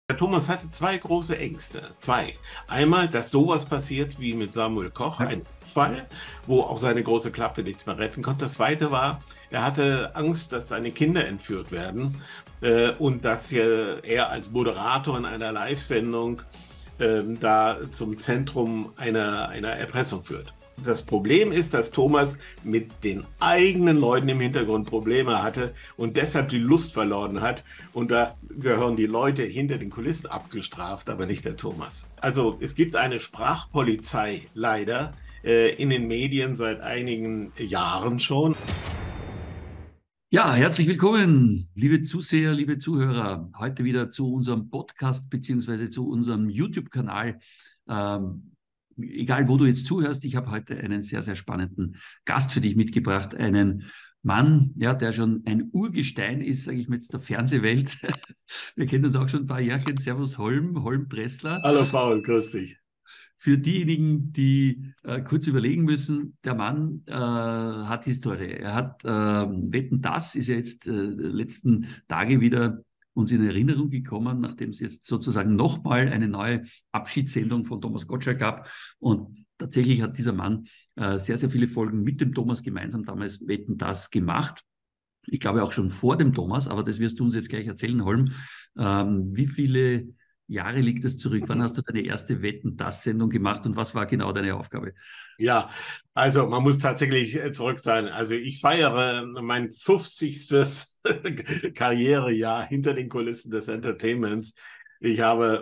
Der Thomas hatte zwei große Ängste. Zwei. Einmal, dass sowas passiert wie mit Samuel Koch, Ja. ein Fall, wo auch seine große Klappe nichts mehr retten konnte. Das zweite war, er hatte Angst, dass seine Kinder entführt werden und dass er als Moderator in einer Live-Sendung da zum Zentrum einer Erpressung führt. Das Problem ist, dass Thomas mit den eigenen Leuten im Hintergrund Probleme hatte und deshalb die Lust verloren hat. Und da gehören die Leute hinter den Kulissen abgestraft, aber nicht der Thomas. Also es gibt eine Sprachpolizei leider in den Medien seit einigen Jahren schon. Ja, herzlich willkommen, liebe Zuseher, liebe Zuhörer. Heute wieder zu unserem Podcast beziehungsweise zu unserem YouTube-Kanal. Egal, wo du jetzt zuhörst, ich habe heute einen sehr, sehr spannenden Gast für dich mitgebracht. Einen Mann, ja, der schon ein Urgestein ist, sage ich mal jetzt, der Fernsehwelt. Wir kennen uns auch schon ein paar Jährchen. Servus Holm Dressler. Hallo Paul, grüß dich. Für diejenigen, die kurz überlegen müssen, der Mann hat Historie. Er hat Wetten, das ist ja jetzt letzten Tage wieder uns in Erinnerung gekommen, nachdem es jetzt sozusagen nochmal eine neue Abschiedssendung von Thomas Gottschalk gab. Und tatsächlich hat dieser Mann sehr, sehr viele Folgen mit dem Thomas gemeinsam damals Wetten, das gemacht. Ich glaube auch schon vor dem Thomas, aber das wirst du uns jetzt gleich erzählen, Holm. Wie viele Jahre liegt es zurück? Wann hast du deine erste Wetten-das-Sendung gemacht und was war genau deine Aufgabe? Ja, also man muss tatsächlich zurück sein. Also ich feiere mein 50. Karrierejahr hinter den Kulissen des Entertainments. Ich habe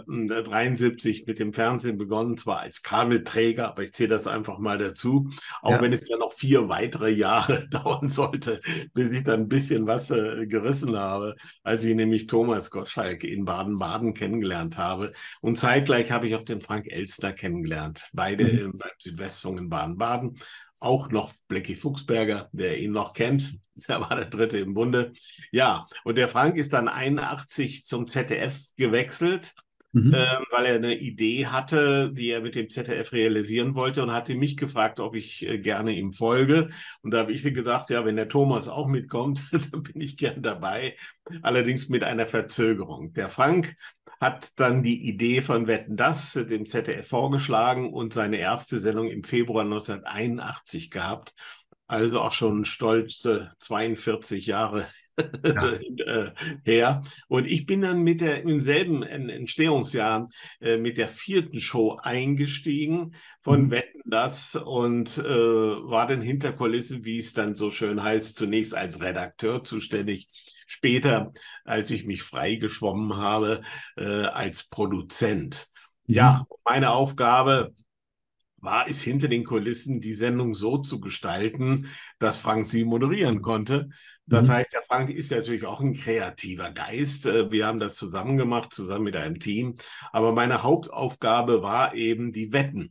73 mit dem Fernsehen begonnen, zwar als Kabelträger, aber ich zähle das einfach mal dazu, auch Ja. wenn es dann noch 4 weitere Jahre dauern sollte, bis ich dann ein bisschen was gerissen habe, als ich nämlich Thomas Gottschalk in Baden-Baden kennengelernt habe. Und zeitgleich habe ich auch den Frank Elstner kennengelernt, beide Mhm. beim Südwestfunk in Baden-Baden. Auch noch Blackie Fuchsberger, der ihn noch kennt. Der war der Dritte im Bunde. Ja, und der Frank ist dann 81 zum ZDF gewechselt, Mhm. weil er eine Idee hatte, die er mit dem ZDF realisieren wollte und hatte mich gefragt, ob ich gerne ihm folge. Und da habe ich gesagt, ja, wenn der Thomas auch mitkommt, dann bin ich gern dabei. Allerdings mit einer Verzögerung. Der Frank hat dann die Idee von Wetten, dass dem ZDF vorgeschlagen und seine erste Sendung im Februar 1981 gehabt. Also auch schon stolze 42 Jahre Ja. her. Und ich bin dann im selben Entstehungsjahr mit der vierten Show eingestiegen von Mhm. Wetten, dass und war dann hinter Kulissen, wie es dann so schön heißt, zunächst als Redakteur zuständig, später, als ich mich freigeschwommen habe, als Produzent. Ja, Mhm. meine Aufgabe war es hinter den Kulissen, die Sendung so zu gestalten, dass Frank sie moderieren konnte. Das Mhm. heißt, der Frank ist natürlich auch ein kreativer Geist. Wir haben das zusammen gemacht, zusammen mit einem Team. Aber meine Hauptaufgabe war eben, die Wetten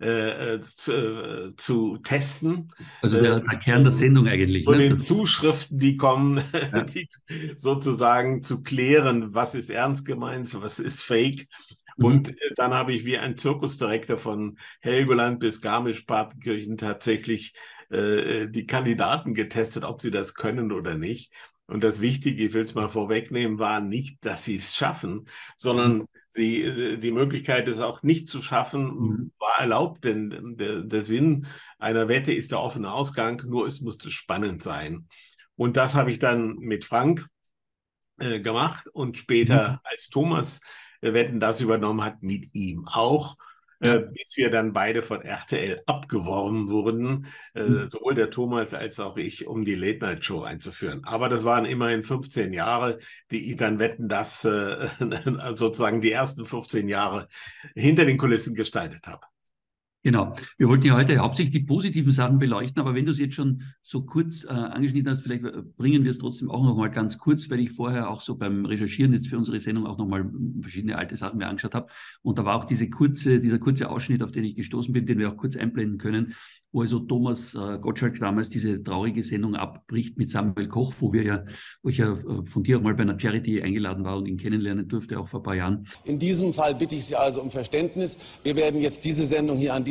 zu testen. Also Äh, der Kern der Sendung eigentlich, von ne? den Zuschriften, die kommen, Ja. die sozusagen zu klären, was ist ernst gemeint, was ist fake. Und Mhm. dann habe ich wie ein Zirkusdirektor von Helgoland bis Garmisch-Partenkirchen tatsächlich die Kandidaten getestet, ob sie das können oder nicht. Und das Wichtige, ich will es mal vorwegnehmen, war nicht, dass sie es schaffen, Mhm. sondern die Möglichkeit, es auch nicht zu schaffen, Mhm. war erlaubt, denn der Sinn einer Wette ist der offene Ausgang, nur es musste spannend sein. Und das habe ich dann mit Frank gemacht und Mhm. später als Thomas Wetten, das übernommen hat, mit ihm auch, Ja. bis wir dann beide von RTL abgeworben wurden, Mhm. sowohl der Thomas als auch ich, um die Late-Night-Show einzuführen. Aber das waren immerhin 15 Jahre, die ich dann Wetten, das sozusagen die ersten 15 Jahre hinter den Kulissen gestaltet habe. Genau. Wir wollten ja heute hauptsächlich die positiven Sachen beleuchten, aber wenn du es jetzt schon so kurz angeschnitten hast, vielleicht bringen wir es trotzdem auch noch mal ganz kurz, weil ich vorher auch so beim Recherchieren jetzt für unsere Sendung auch noch mal verschiedene alte Sachen mir angeschaut habe. Und da war auch dieser kurze Ausschnitt, auf den ich gestoßen bin, den wir auch kurz einblenden können, wo also Thomas Gottschalk damals diese traurige Sendung abbricht mit Samuel Koch, wo ich ja von dir auch mal bei einer Charity eingeladen war und ihn kennenlernen durfte, auch vor ein paar Jahren. In diesem Fall bitte ich Sie also um Verständnis. Wir werden jetzt diese Sendung hier an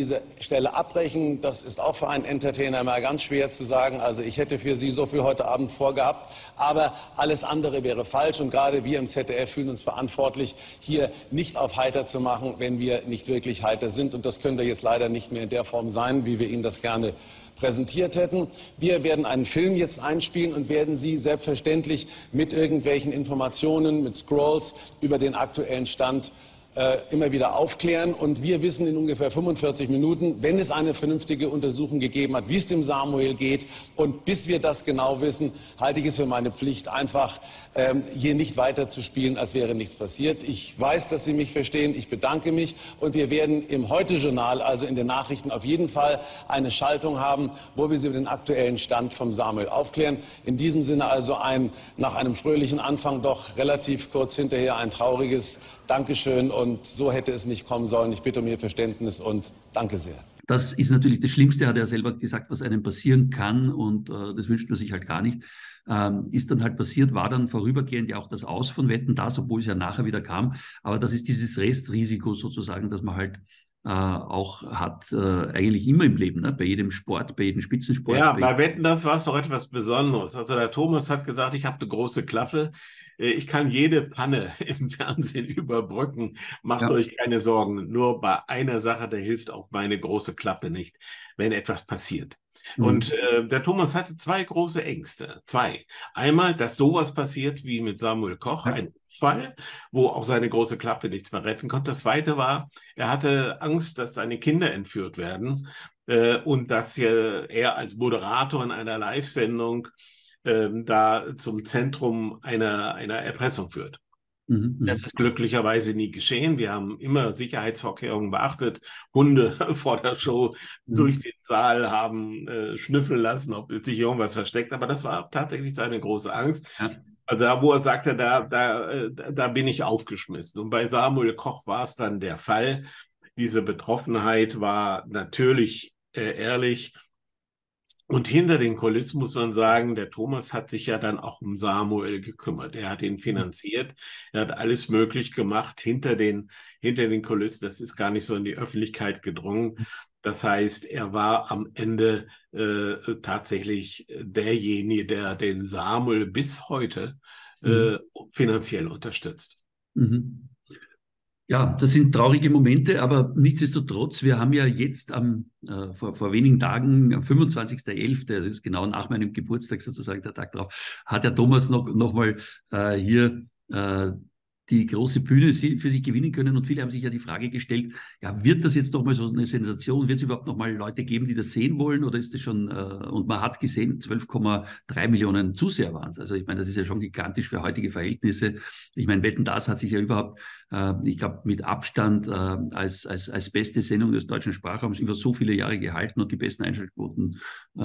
diese Stelle abbrechen. Das ist auch für einen Entertainer immer ganz schwer zu sagen. Also ich hätte für Sie so viel heute Abend vorgehabt, aber alles andere wäre falsch. Und gerade wir im ZDF fühlen uns verantwortlich, hier nicht auf heiter zu machen, wenn wir nicht wirklich heiter sind. Und das können wir jetzt leider nicht mehr in der Form sein, wie wir Ihnen das gerne präsentiert hätten. Wir werden einen Film jetzt einspielen und werden Sie selbstverständlich mit irgendwelchen Informationen, mit Scrolls über den aktuellen Stand immer wieder aufklären. Und wir wissen in ungefähr 45 Minuten, wenn es eine vernünftige Untersuchung gegeben hat, wie es dem Samuel geht. Und bis wir das genau wissen, halte ich es für meine Pflicht, einfach hier nicht weiter zu spielen, als wäre nichts passiert. Ich weiß, dass Sie mich verstehen. Ich bedanke mich. Und wir werden im Heute-Journal, also in den Nachrichten, auf jeden Fall eine Schaltung haben, wo wir Sie über den aktuellen Stand vom Samuel aufklären. In diesem Sinne also nach einem fröhlichen Anfang doch relativ kurz hinterher ein trauriges Dankeschön. Und so hätte es nicht kommen sollen. Ich bitte um Ihr Verständnis und danke sehr. Das ist natürlich das Schlimmste, hat er selber gesagt, was einem passieren kann, und das wünscht man sich halt gar nicht. Ist dann halt passiert, war dann vorübergehend ja auch das Aus von Wetten, das, obwohl es ja nachher wieder kam. Aber das ist dieses Restrisiko sozusagen, das man halt auch hat, eigentlich immer im Leben, ne? Bei jedem Sport, bei jedem Spitzensport. Ja, bei Wetten, das war es doch etwas Besonderes. Also der Thomas hat gesagt, ich habe eine große Klappe. Ich kann jede Panne im Fernsehen überbrücken. Macht Ja. euch keine Sorgen. Nur bei einer Sache, da hilft auch meine große Klappe nicht, wenn etwas passiert. Und der Thomas hatte zwei große Ängste. Zwei. Einmal, dass sowas passiert wie mit Samuel Koch, Ja. ein Fall, wo auch seine große Klappe nichts mehr retten konnte. Das Zweite war, er hatte Angst, dass seine Kinder entführt werden und dass er als Moderator in einer Live-Sendung da zum Zentrum einer Erpressung führt. Das ist glücklicherweise nie geschehen. Wir haben immer Sicherheitsvorkehrungen beachtet. Hunde vor der Show durch den Saal haben schnüffeln lassen, ob sich irgendwas versteckt. Aber das war tatsächlich seine große Angst. Ja. Also da, wo er sagte, da bin ich aufgeschmissen. Und bei Samuel Koch war es dann der Fall. Diese Betroffenheit war natürlich ehrlich. Und hinter den Kulissen muss man sagen, der Thomas hat sich ja dann auch um Samuel gekümmert. Er hat ihn finanziert, er hat alles möglich gemacht hinter den Kulissen. Das ist gar nicht so in die Öffentlichkeit gedrungen. Das heißt, er war am Ende tatsächlich derjenige, der den Samuel bis heute finanziell unterstützt. Mhm. Ja, das sind traurige Momente, aber nichtsdestotrotz, wir haben ja jetzt vor wenigen Tagen, am 25.11., das ist genau nach meinem Geburtstag sozusagen der Tag drauf, hat der Thomas noch mal hier die große Bühne für sich gewinnen können. Und viele haben sich ja die Frage gestellt, ja, wird das jetzt nochmal so eine Sensation? Wird es überhaupt nochmal Leute geben, die das sehen wollen? Oder ist das schon, und man hat gesehen, 12,3 Millionen Zuseher waren es. Also ich meine, das ist ja schon gigantisch für heutige Verhältnisse. Ich meine, Wetten, das hat sich ja überhaupt, ich glaube, mit Abstand als beste Sendung des deutschen Sprachraums über so viele Jahre gehalten und die besten Einschaltquoten.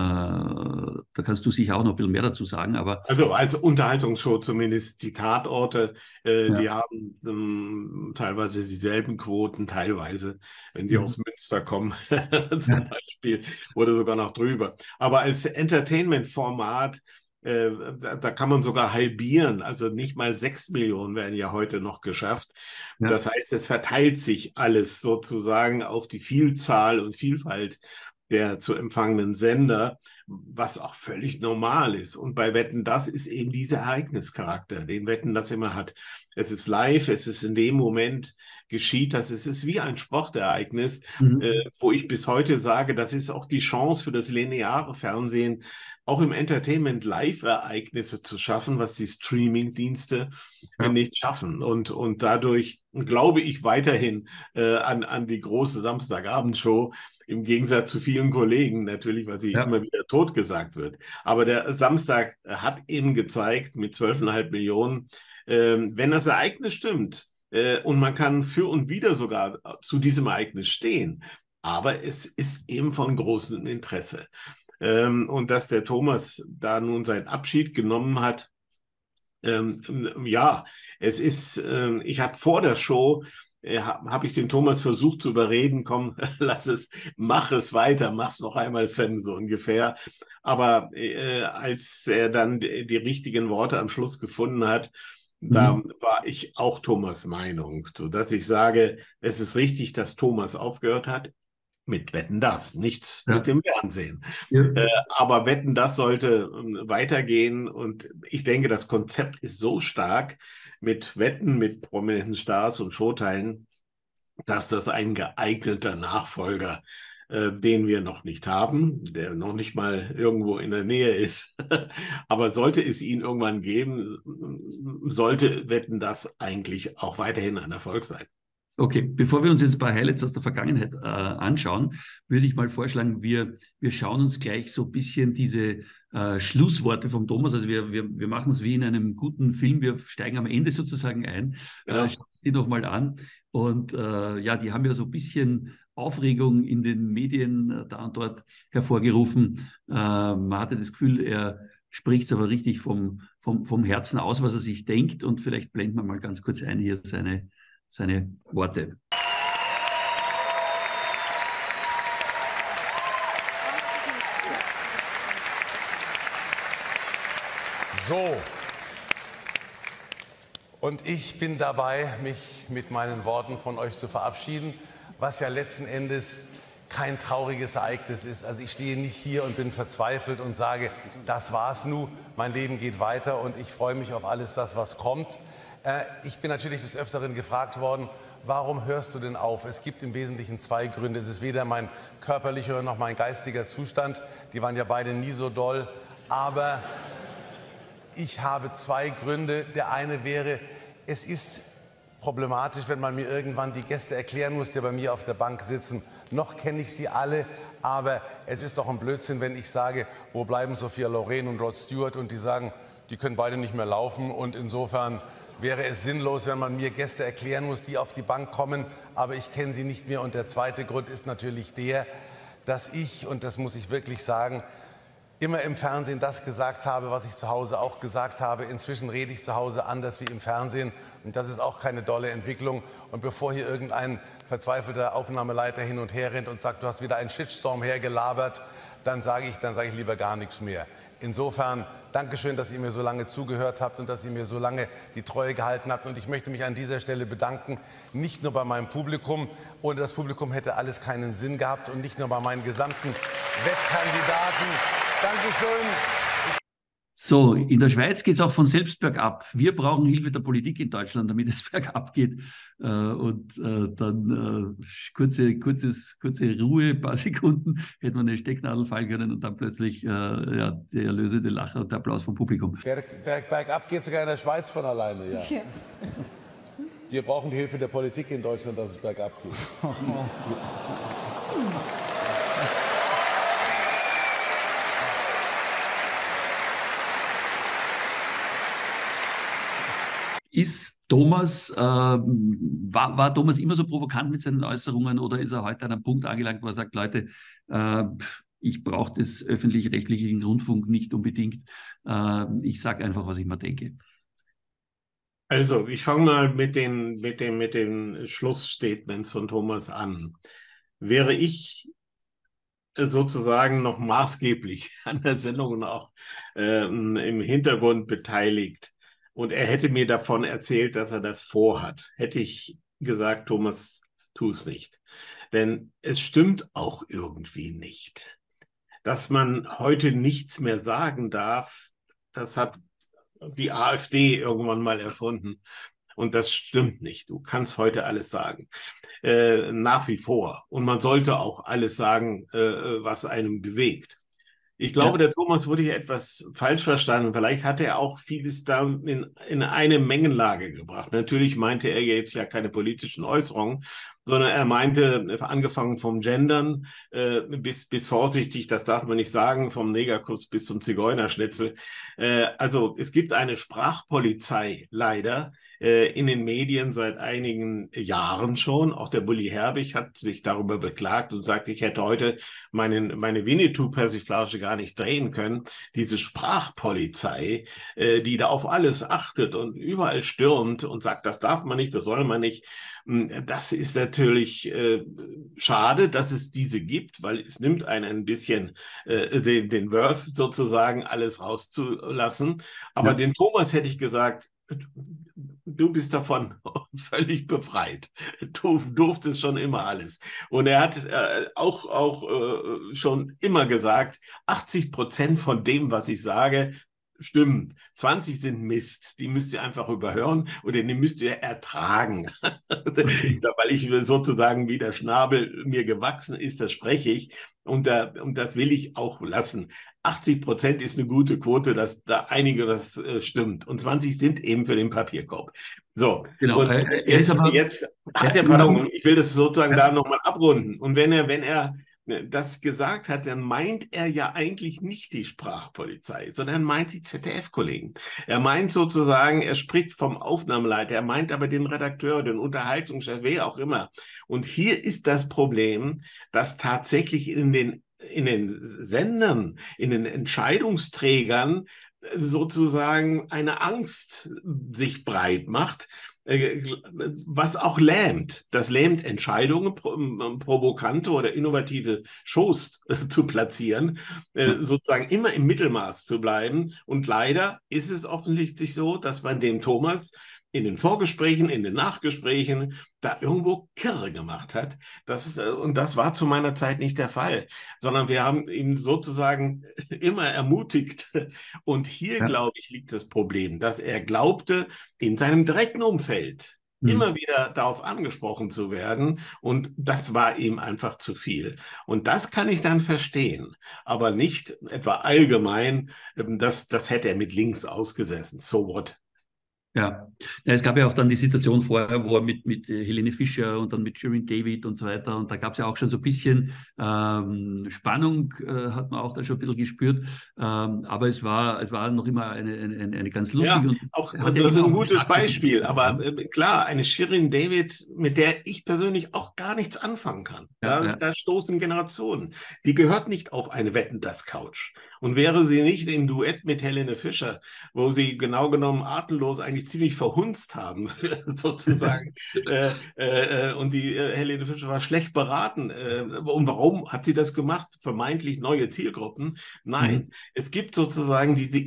Da kannst du sicher auch noch ein bisschen mehr dazu sagen. Aber also als Unterhaltungsshow zumindest die Tatorte, die ja. haben teilweise dieselben Quoten, teilweise, wenn sie aus Münster kommen, zum Beispiel, oder sogar noch drüber. Aber als Entertainment-Format, da kann man sogar halbieren. Also nicht mal 6 Millionen werden ja heute noch geschafft. Ja. Das heißt, es verteilt sich alles sozusagen auf die Vielzahl und Vielfalt der zu empfangenen Sender, was auch völlig normal ist. Und bei Wetten, das ist eben dieser Ereignischarakter, den Wetten, das immer hat. Es ist live, es ist in dem Moment geschieht das. Es ist wie ein Sportereignis, wo ich bis heute sage, das ist auch die Chance für das lineare Fernsehen, auch im Entertainment Live-Ereignisse zu schaffen, was die Streaming-Dienste nicht schaffen. Und dadurch glaube ich weiterhin an die große Samstagabendshow, im Gegensatz zu vielen Kollegen natürlich, weil sie immer wieder totgesagt wird. Aber der Samstag hat eben gezeigt, mit 12,5 Millionen, wenn das Ereignis stimmt, und man kann für und wider sogar zu diesem Ereignis stehen, aber es ist eben von großem Interesse. Und dass der Thomas da nun seinen Abschied genommen hat, ja, es ist, ich habe vor der Show, habe ich den Thomas versucht zu überreden, komm, mach es weiter, mach's noch einmal, Sam, so ungefähr. Aber als er dann die richtigen Worte am Schluss gefunden hat, da war ich auch Thomas' Meinung, sodass ich sage, es ist richtig, dass Thomas aufgehört hat. mit Wetten, dass, nichts Ja. mit dem Fernsehen. Ja. Aber Wetten, das sollte weitergehen. Und ich denke, das Konzept ist so stark mit Wetten, mit prominenten Stars und Showteilen, dass das ein geeigneter Nachfolger, den wir noch nicht haben, der noch nicht mal irgendwo in der Nähe ist. Aber sollte es ihn irgendwann geben, sollte Wetten, das eigentlich auch weiterhin ein Erfolg sein. Okay, bevor wir uns jetzt ein paar Highlights aus der Vergangenheit anschauen, würde ich mal vorschlagen, wir schauen uns gleich so ein bisschen diese Schlussworte vom Thomas, also wir machen es wie in einem guten Film, wir steigen am Ende sozusagen ein, Genau. schauen uns die nochmal an und ja, die haben ja so ein bisschen Aufregung in den Medien da und dort hervorgerufen. Man hatte das Gefühl, er spricht es aber richtig vom Herzen aus, was er sich denkt, und vielleicht blenden wir mal ganz kurz ein hier seine Worte. So, und ich bin dabei, mich mit meinen Worten von euch zu verabschieden, was ja letzten Endes kein trauriges Ereignis ist. Also ich stehe nicht hier und bin verzweifelt und sage, das war's nun, mein Leben geht weiter und ich freue mich auf alles das, was kommt. Ich bin natürlich des Öfteren gefragt worden, warum hörst du denn auf? Es gibt im Wesentlichen zwei Gründe. Es ist weder mein körperlicher noch mein geistiger Zustand. Die waren ja beide nie so doll. Aber ich habe zwei Gründe. Der eine wäre, es ist problematisch, wenn man mir irgendwann die Gäste erklären muss, die bei mir auf der Bank sitzen. Noch kenne ich sie alle, aber es ist doch ein Blödsinn, wenn ich sage, wo bleiben Sophia Loren und Rod Stewart, und die sagen, die können beide nicht mehr laufen, und insofern wäre es sinnlos, wenn man mir Gäste erklären muss, die auf die Bank kommen, aber ich kenne sie nicht mehr. Und der zweite Grund ist natürlich der, dass ich, und das muss ich wirklich sagen, immer im Fernsehen das gesagt habe, was ich zu Hause auch gesagt habe. Inzwischen rede ich zu Hause anders wie im Fernsehen, und das ist auch keine dolle Entwicklung. Und bevor hier irgendein verzweifelter Aufnahmeleiter hin und her rennt und sagt, du hast wieder einen Shitstorm hergelabert, dann sage ich lieber gar nichts mehr. Insofern Dankeschön, dass ihr mir so lange zugehört habt und dass ihr mir so lange die Treue gehalten habt. Und ich möchte mich an dieser Stelle bedanken, nicht nur bei meinem Publikum. Ohne das Publikum hätte alles keinen Sinn gehabt, und nicht nur bei meinen gesamten Wettkandidaten. Dankeschön. So, in der Schweiz geht es auch von selbst bergab. Wir brauchen Hilfe der Politik in Deutschland, damit es bergab geht. Dann kurze Ruhe, ein paar Sekunden, hätte man eine Stecknadel fallen können, und dann plötzlich ja, der erlösende Lacher und der Applaus vom Publikum. Bergab geht sogar in der Schweiz von alleine, ja. Ja. Wir brauchen die Hilfe der Politik in Deutschland, dass es bergab geht. War Thomas immer so provokant mit seinen Äußerungen, oder ist er heute an einem Punkt angelangt, wo er sagt, Leute, ich brauche das öffentlich-rechtlichen Rundfunk nicht unbedingt, ich sage einfach, was ich mir denke. Also, ich fange mal mit den Schlussstatements von Thomas an. Wäre ich sozusagen noch maßgeblich an der Sendung und auch im Hintergrund beteiligt, und er hätte mir davon erzählt, dass er das vorhat, hätte ich gesagt, Thomas, tu es nicht. Denn es stimmt auch irgendwie nicht. Dass man heute nichts mehr sagen darf, das hat die AfD irgendwann mal erfunden. Und das stimmt nicht. Du kannst heute alles sagen. Nach wie vor. Und man sollte auch alles sagen, was einem bewegt. Ich glaube, der Thomas wurde hier etwas falsch verstanden. Vielleicht hat er auch vieles da in eine Mengenlage gebracht. Natürlich meinte er jetzt ja keine politischen Äußerungen, sondern er meinte, angefangen vom Gendern bis vorsichtig, das darf man nicht sagen, vom Negerkuss bis zum Zigeunerschnitzel. Also es gibt eine Sprachpolizei leider in den Medien seit einigen Jahren schon. Auch der Bully Herbig hat sich darüber beklagt und sagt, ich hätte heute meine Winnetou-Persiflage gar nicht drehen können. Diese Sprachpolizei, die da auf alles achtet und überall stürmt und sagt, das darf man nicht, das soll man nicht. Das ist natürlich schade, dass es diese gibt, weil es nimmt einen ein bisschen den Wurf sozusagen, alles rauszulassen. Aber dem Thomas hätte ich gesagt, du bist davon völlig befreit. Du durftest schon immer alles. Und er hat auch schon immer gesagt, 80% von dem, was ich sage, stimmt. 20 sind Mist. Die müsst ihr einfach überhören oder die müsst ihr ertragen. Okay. Weil ich sozusagen, wie der Schnabel mir gewachsen ist, das spreche ich. Und das will ich auch lassen. 80% ist eine gute Quote, dass da einige das stimmt. Und 20 sind eben für den Papierkorb. So, Genau. und Er ist aber, jetzt hat er, pardon, ich will das sozusagen ja, da nochmal abrunden. Und wenn er das gesagt hat, dann meint er ja eigentlich nicht die Sprachpolizei, sondern meint die ZDF-Kollegen. Er meint sozusagen, er spricht vom Aufnahmeleiter, er meint aber den Redakteur, den Unterhaltungschef, wer auch immer. Und hier ist das Problem, dass tatsächlich in den Sendern, in den Entscheidungsträgern sozusagen eine Angst sich breit macht, was auch lähmt. Das lähmt Entscheidungen, provokante oder innovative Shows zu platzieren, sozusagen immer im Mittelmaß zu bleiben. Und leider ist es offensichtlich so, dass man dem Thomas in den Vorgesprächen, in den Nachgesprächen da irgendwo kirre gemacht hat. Und das war zu meiner Zeit nicht der Fall, sondern wir haben ihn sozusagen immer ermutigt. Und hier, ja. glaube ich, liegt das Problem, dass er glaubte, in seinem direkten Umfeld immer wieder darauf angesprochen zu werden. Und das war ihm einfach zu viel. Und das kann ich dann verstehen, aber nicht etwa allgemein, das hätte er mit links ausgesessen. So what? Ja. Ja, es gab ja auch dann die Situation vorher, wo er mit Helene Fischer und dann mit Shirin David und so weiter, und da gab es ja auch schon so ein bisschen Spannung, hat man auch da schon ein bisschen gespürt, aber es war noch immer eine ganz lustige, Ja, und auch er hat ja das ist immer ein auch gutes Charakter Beispiel, gespielt. aber klar, eine Shirin David, mit der ich persönlich auch gar nichts anfangen kann. Ja, Da, ja, da stoßen Generationen. Die gehört nicht auf eine Wetten-das-Couch. Und wäre sie nicht im Duett mit Helene Fischer, wo sie genau genommen atemlos eigentlich ziemlich verhunzt haben, sozusagen, und die Helene Fischer war schlecht beraten. Und warum hat sie das gemacht? Vermeintlich neue Zielgruppen? Nein, es gibt sozusagen diese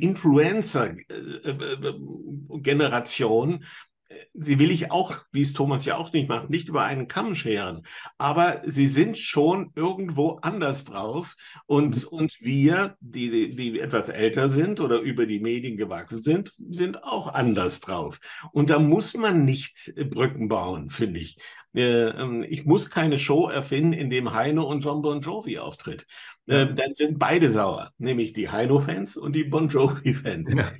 Influencer-Generation, sie will ich auch, wie es Thomas ja auch nicht macht, nicht über einen Kamm scheren. Aber sie sind schon irgendwo anders drauf. Und wir, die etwas älter sind oder über die Medien gewachsen sind auch anders drauf. Und da muss man nicht Brücken bauen, finde ich. Ich muss keine Show erfinden, in dem Heino und John Bon Jovi auftritt. ja, Dann sind beide sauer, nämlich die Heino-Fans und die Bon Jovi-Fans. ja,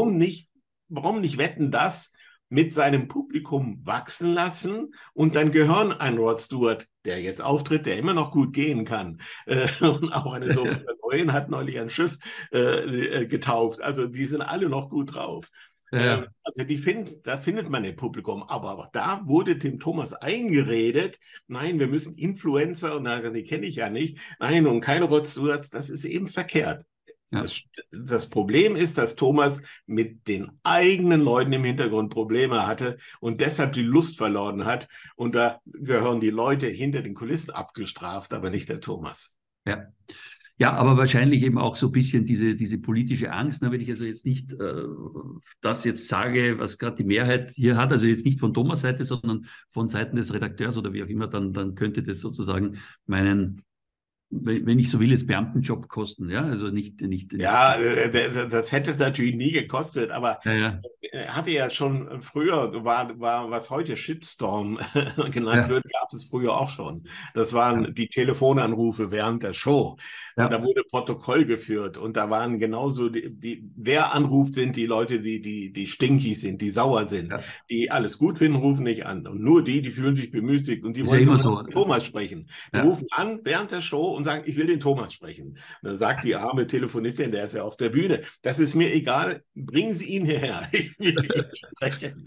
Warum nicht wetten, das mit seinem Publikum wachsen lassen und dann gehören ein Rod Stewart, der jetzt auftritt, der immer noch gut gehen kann. Und auch eine Sophia Loren hat neulich ein Schiff getauft. Also die sind alle noch gut drauf. ja, Also da findet man ein Publikum. Aber auch da wurde dem Thomas eingeredet, nein, wir müssen Influencer, und die kenne ich ja nicht, nein, und keine Rod Stewarts, das ist eben verkehrt. ja. Das Problem ist, dass Thomas mit den eigenen Leuten im Hintergrund Probleme hatte und deshalb die Lust verloren hat. Und da gehören die Leute hinter den Kulissen abgestraft, aber nicht der Thomas. Ja. Ja, aber wahrscheinlich eben auch so ein bisschen diese politische Angst, ne, wenn ich also jetzt nicht das jetzt sage, was gerade die Mehrheit hier hat, also jetzt nicht von Thomas Seite, sondern von Seiten des Redakteurs oder wie auch immer, dann könnte das sozusagen meinen, wenn ich so will, jetzt Beamtenjob kosten, ja, also nicht. Ja, das hätte es natürlich nie gekostet, aber Ja, ja, er hatte ja schon früher, was heute Shitstorm genannt ja, wird, gab es früher auch schon. Das waren die Telefonanrufe während der Show. Und da ja, wurde Protokoll geführt und da waren genauso wer anruft, sind die Leute, die stinkig sind, die sauer sind, ja, die alles gut finden, rufen nicht an. Und nur die fühlen sich bemüßigt und die ist ja wollen immer sofort so. mit Thomas sprechen. Die Ja, rufen an während der Show und sagen, ich will den Thomas sprechen. Und dann sagt die arme Telefonistin, der ist ja auf der Bühne, das ist mir egal, bringen Sie ihn hierher, ich will ihn sprechen.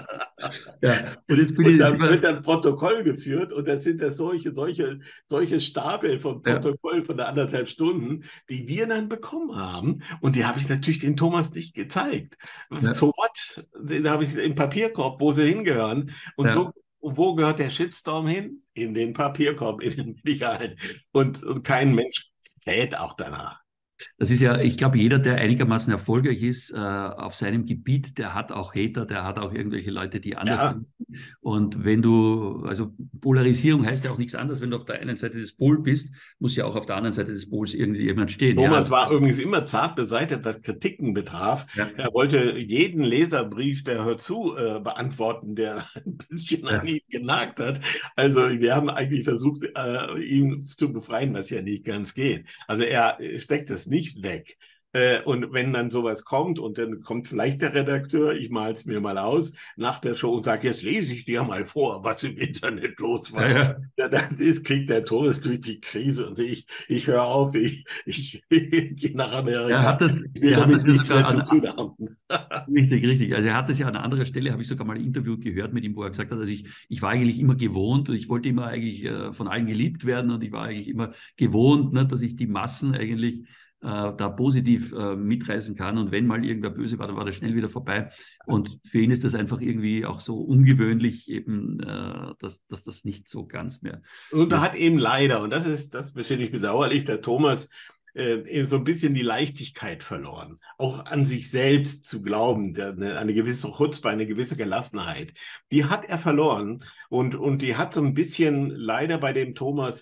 ja. Und jetzt bin Und ich jetzt dann immer, wird dann Protokoll geführt und dann sind das solche Stapel von ja, Protokoll von 1,5 Stunden, die wir dann bekommen haben. Und die habe ich natürlich den Thomas nicht gezeigt. ja, So what? Da habe ich im Papierkorb, wo sie hingehören. Und ja. so, wo gehört der Shitstorm hin? In den Papierkorb, in den medialen. Und kein Mensch kräht auch danach. Das ist ja, ich glaube, jeder, der einigermaßen erfolgreich ist auf seinem Gebiet, der hat auch Hater, der hat auch irgendwelche Leute, die anders Ja. denken. Und wenn du, also Polarisierung heißt ja auch nichts anderes, wenn du auf der einen Seite des Pols bist, muss ja auch auf der anderen Seite des Pols irgendjemand stehen. Thomas Ja, war übrigens immer zart beseitigt, was Kritiken betraf. ja, Er wollte jeden Leserbrief, der hört zu, beantworten, der ein bisschen ja. an ihn genagt hat. Also wir haben eigentlich versucht, ihn zu befreien, was ja nicht ganz geht. Also er steckt es nicht weg. Und wenn dann sowas kommt und dann kommt vielleicht der Redakteur, ich male es mir mal aus, nach der Show und sagt, jetzt lese ich dir mal vor, was im Internet los Ja, war. ja. Ja, dann kriegt der Thomas durch die Krise und ich höre auf, ich gehe nach Amerika. Ich will Er hat das damit ja nichts mehr sogar zu an, tun haben. richtig, richtig. Also er hat das ja an anderer Stelle, habe ich sogar mal ein Interview gehört mit ihm, wo er gesagt hat, also ich war eigentlich immer gewohnt und ich wollte immer eigentlich von allen geliebt werden und ich war eigentlich immer gewohnt, ne, dass ich die Massen eigentlich da positiv mitreißen kann. Und wenn mal irgendwer böse war, dann war das schnell wieder vorbei. Und für ihn ist das einfach irgendwie auch so ungewöhnlich, eben, dass das nicht so ganz Und da mehr. hat eben leider, und das finde ich bedauerlich, der Thomas so ein bisschen die Leichtigkeit verloren. Auch an sich selbst zu glauben, eine gewisse Chutzpe, eine gewisse Gelassenheit, die hat er verloren. Und die hat so ein bisschen leider bei dem Thomas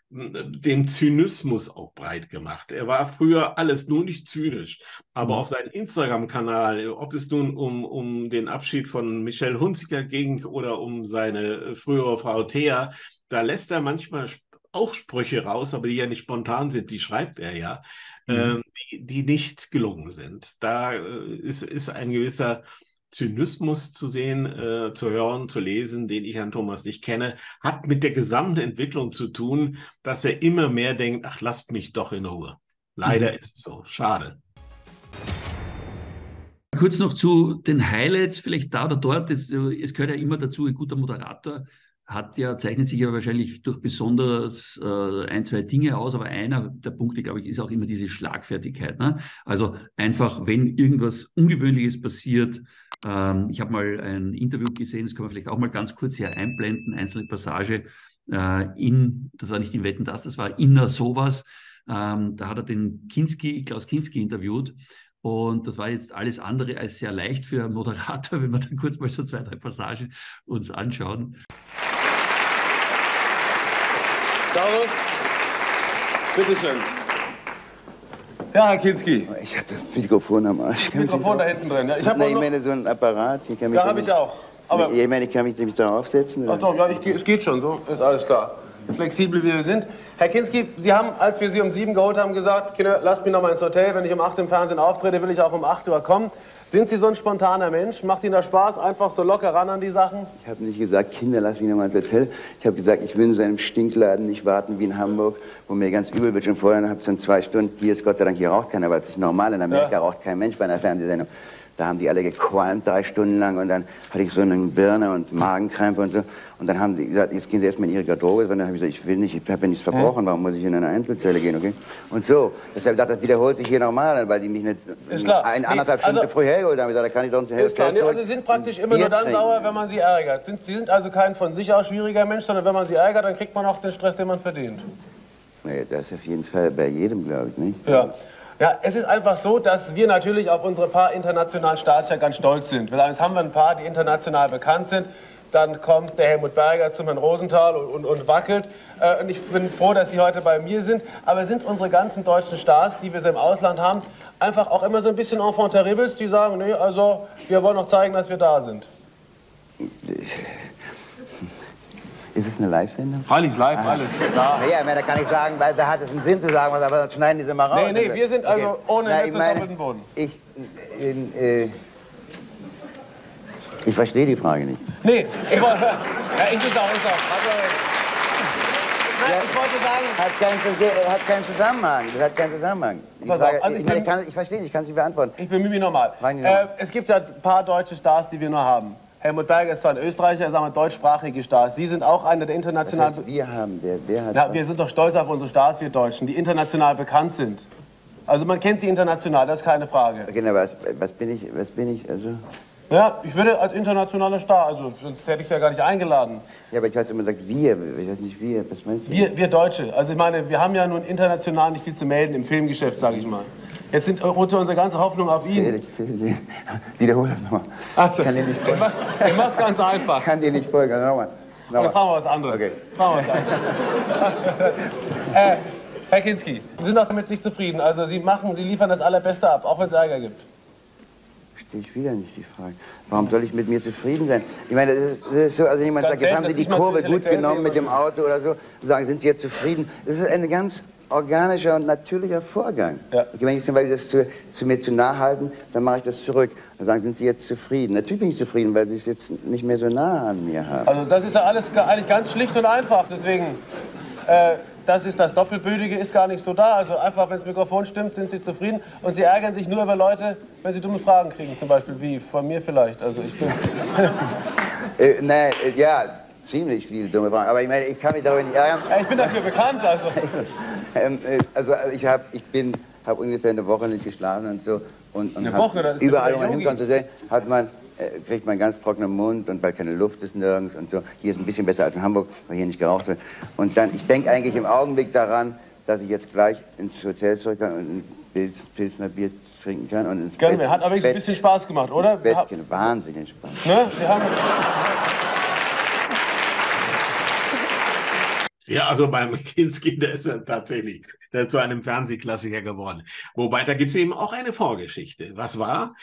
den Zynismus auch breit gemacht. Er war früher alles nur nicht zynisch, aber auf seinem Instagram-Kanal, ob es nun um den Abschied von Michelle Hunziker ging oder um seine frühere Frau Thea, da lässt er manchmal auch Sprüche raus, aber die ja nicht spontan sind, die schreibt er ja, die nicht gelungen sind. Da ist ein gewisser Zynismus zu sehen, zu hören, zu lesen, den ich an Thomas nicht kenne, hat mit der gesamten Entwicklung zu tun, dass er immer mehr denkt, ach, lasst mich doch in Ruhe. Leider ist es so. Schade. Kurz noch zu den Highlights, vielleicht da oder dort. Es gehört ja immer dazu, ein guter Moderator zeichnet sich ja wahrscheinlich durch besonders ein, zwei Dinge aus, aber einer der Punkte, glaube ich, ist auch immer diese Schlagfertigkeit. Ne? Also einfach, wenn irgendwas Ungewöhnliches passiert, ich habe mal ein Interview gesehen, das kann man vielleicht auch mal ganz kurz hier einblenden, einzelne Passage, das war nicht in Wetten, das war Inner sowas, da hat er den Klaus Kinski interviewt. Und das war jetzt alles andere als sehr leicht für einen Moderator, wenn wir dann kurz mal so zwei, drei Passagen uns anschauen. Servus. Bitteschön. Ja, Herr Kinski. Ich hatte das Mikrofon am Arsch. Das Mikrofon da hinten drin. Ja, ich meine, so ein Apparat. Ja, habe ich auch. Aber ich meine, ich kann mich nicht darauf setzen. ach doch, ja, es geht schon so. Ist alles klar. Flexibel wie wir sind. Herr Kinski, Sie haben, als wir Sie um 7 geholt haben, gesagt, Kinder, lasst mich noch mal ins Hotel. Wenn ich um 8 im Fernsehen auftrete, will ich auch um 8 Uhr kommen. Sind Sie so ein spontaner Mensch? Macht Ihnen das Spaß, einfach so locker ran an die Sachen? Ich habe nicht gesagt, Kinder, lass mich noch mal ins Hotel. Ich habe gesagt, ich will in so einem Stinkladen nicht warten wie in Hamburg, wo mir ganz übel wird. Schon vorher habe ich dann 2 Stunden, hier ist Gott sei Dank, hier raucht keiner, weil es nicht normal in Amerika raucht kein Mensch bei einer Fernsehsendung. Da haben die alle gequalmt 3 Stunden lang und dann hatte ich so eine Birne und Magenkrämpfe und so. Und dann haben die gesagt, jetzt gehen Sie erstmal in Ihre Garderobe. Und dann habe ich gesagt, ich will nicht, ich habe ja nichts verbrochen, warum muss ich in eine Einzelzelle gehen, okay? Und so, deshalb dachte ich, das wiederholt sich hier nochmal, weil die mich nicht anderthalb Stunden früh hergeholt haben. Ich gesagt, da kann ich doch nicht ist klar. Also Sie sind praktisch immer nur dann sauer, wenn man Sie ärgert. Sie sind also kein von sich aus schwieriger Mensch, sondern wenn man Sie ärgert, dann kriegt man auch den Stress, den man verdient. Nee, das ist auf jeden Fall bei jedem, glaube ich, nicht? Ja. Ja, es ist einfach so, dass wir natürlich auf unsere paar internationalen Stars ja ganz stolz sind. Jetzt haben wir ein paar, die international bekannt sind. Dann kommt der Helmut Berger zum Herrn Rosenthal und wackelt. Und ich bin froh, dass Sie heute bei mir sind. Aber sind unsere ganzen deutschen Stars, die wir so im Ausland haben, einfach auch immer so ein bisschen enfant terribles, die sagen, nee, also wir wollen noch zeigen, dass wir da sind? Ist es eine Live-Sendung? Freilich live, alles. Klar. Ja, da kann ich sagen, weil da hat es einen Sinn zu sagen, aber dann schneiden die sie mal raus. Nee, wir sind also ohne Netz und doppelten Boden. Ich verstehe die Frage nicht. Nee, ich wollte sagen. Ich wollte sagen. Hat keinen Zusammenhang. Das hat keinen Zusammenhang. Ich verstehe nicht, ich kann es nicht beantworten. Ich bemühe mich nochmal. Es gibt ja ein paar deutsche Stars, die wir nur haben. Helmut Berger ist zwar ein Österreicher, sagen wir deutschsprachige Stars. Sie sind auch einer der internationalen... Das heißt, wir haben, wer hat... Ja, wir sind doch stolz auf unsere Stars, wir Deutschen, die international bekannt sind. Also man kennt sie international, das ist keine Frage. Okay, aber was bin ich, also... Ja, ich würde als internationaler Star, also sonst hätte ich es ja gar nicht eingeladen. Ja, aber ich weiß immer gesagt, wir, ich weiß nicht wir, was meinst du? Wir Deutsche, also ich meine, wir haben ja nun international nicht viel zu melden im Filmgeschäft, sage ich mal. Jetzt sind unsere ganze Hoffnung auf ihn. Wiederhol das nochmal. Also, ich mach's ganz einfach. Ich kann dir nicht folgen, also nochmal. Dann fragen wir was anderes. Okay. Fragen wir was anderes. Herr Kinski, Sie sind doch damit nicht zufrieden. Also Sie liefern das Allerbeste ab, auch wenn es Ärger gibt. Verstehe ich wieder nicht die Frage. Warum soll ich mit mir zufrieden sein? Ich meine, das ist so, also jemand sagt, jetzt haben Sie die Kurve gut genommen mit dem Auto oder so, und sagen, sind Sie jetzt zufrieden? Das ist ein ganz organischer und natürlicher Vorgang. Ja. Wenn ich zum Beispiel das zu mir zu nah halten, dann mache ich das zurück. Dann sagen, sind Sie jetzt zufrieden? Natürlich bin ich zufrieden, weil Sie es jetzt nicht mehr so nah an mir haben. Also das ist ja alles eigentlich ganz schlicht und einfach, deswegen... das ist das Doppelbödige, ist gar nicht so da. Also einfach, wenn das Mikrofon stimmt, sind Sie zufrieden. Und Sie ärgern sich nur über Leute, wenn Sie dumme Fragen kriegen, zum Beispiel wie von mir vielleicht. Also ich bin... Nein, ja, ziemlich viele dumme Fragen. Aber ich meine, ich kann mich darüber nicht ärgern. Ja, ich bin dafür bekannt, also. Also ich habe ungefähr eine Woche nicht geschlafen und so. Und eine Woche? Das ist überall, wo man hinkommt, kriegt man ganz trockenen Mund und weil keine Luft ist nirgends und so. Hier ist ein bisschen besser als in Hamburg, weil hier nicht geraucht wird. Und dann, ich denke eigentlich im Augenblick daran, dass ich jetzt gleich ins Hotel zurück kann und ein Pilsner Bier trinken kann und ins Bett. Hat aber ein bisschen Spaß gemacht, oder? Wahnsinnig Spaß. Ne? Wir haben... Ja, also beim Kinski, der ist ja tatsächlich zu einem Fernsehklassiker geworden. Wobei, da gibt es eben auch eine Vorgeschichte. Was war?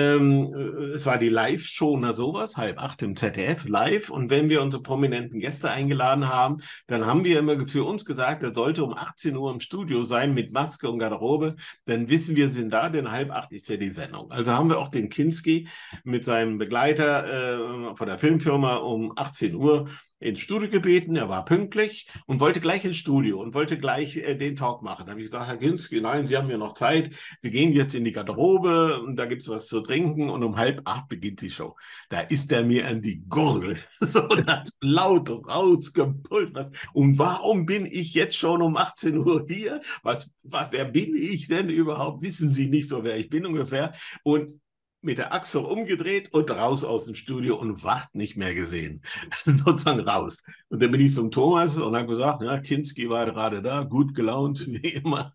Es war die Live-Show Na sowas, 7:30 im ZDF, live. Und wenn wir unsere prominenten Gäste eingeladen haben, dann haben wir immer für uns gesagt, er sollte um 18 Uhr im Studio sein mit Maske und Garderobe. Dann wissen wir, sind da, denn 7:30 ist ja die Sendung. Also haben wir auch den Kinski mit seinem Begleiter von der Filmfirma um 18 Uhr ins Studio gebeten, er war pünktlich und wollte gleich ins Studio und wollte gleich den Talk machen. Da habe ich gesagt, Herr Kinski, nein, Sie haben ja noch Zeit, Sie gehen jetzt in die Garderobe und da gibt es was zu trinken und um 7:30 beginnt die Show. Da ist er mir an die Gurgel, so hat laut rausgepult. Und warum bin ich jetzt schon um 18 Uhr hier? Wer bin ich denn überhaupt? Wissen Sie nicht so, wer ich bin ungefähr? Und mit der Achse umgedreht und raus aus dem Studio und Wacht nicht mehr gesehen. Sozusagen raus. Und dann bin ich zum Thomas und habe gesagt, ja, Kinski war gerade da, gut gelaunt, wie immer,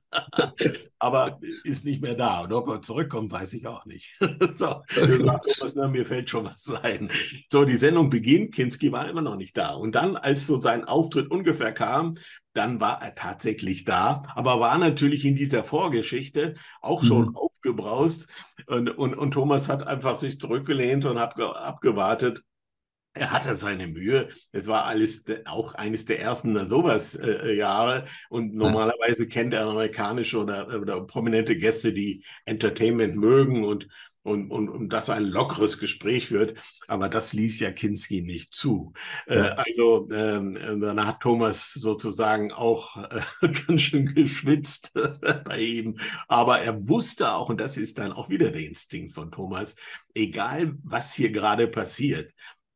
aber ist nicht mehr da. Und ob er zurückkommt, weiß ich auch nicht. So, gesagt, Thomas, na, mir fällt schon was ein. So, die Sendung beginnt, Kinski war immer noch nicht da. Und dann, als so sein Auftritt ungefähr kam, dann war er tatsächlich da, aber war natürlich in dieser Vorgeschichte auch schon aufgebraust. Und Thomas hat einfach sich zurückgelehnt und hat abgewartet. Er hatte seine Mühe. Es war alles auch eines der ersten sowas Jahre. Und normalerweise kennt er amerikanische oder prominente Gäste, die Entertainment mögen und dass ein lockeres Gespräch wird. Aber das ließ ja Kinski nicht zu. Also dann hat Thomas sozusagen auch ganz schön geschwitzt bei ihm. Aber er wusste auch, und das ist dann auch wieder der Instinkt von Thomas, egal was hier gerade passiert,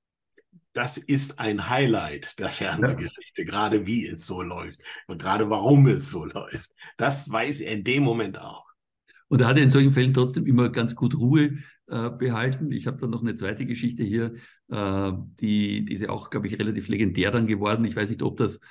das ist ein Highlight der Fernsehgeschichte, gerade wie es so läuft und gerade warum es so läuft. Das weiß er in dem Moment auch. Und er hat in solchen Fällen trotzdem immer ganz gut Ruhe behalten. Ich habe dann noch eine zweite Geschichte hier, die ist ja auch, glaube ich, relativ legendär dann geworden. Ich weiß nicht, ob das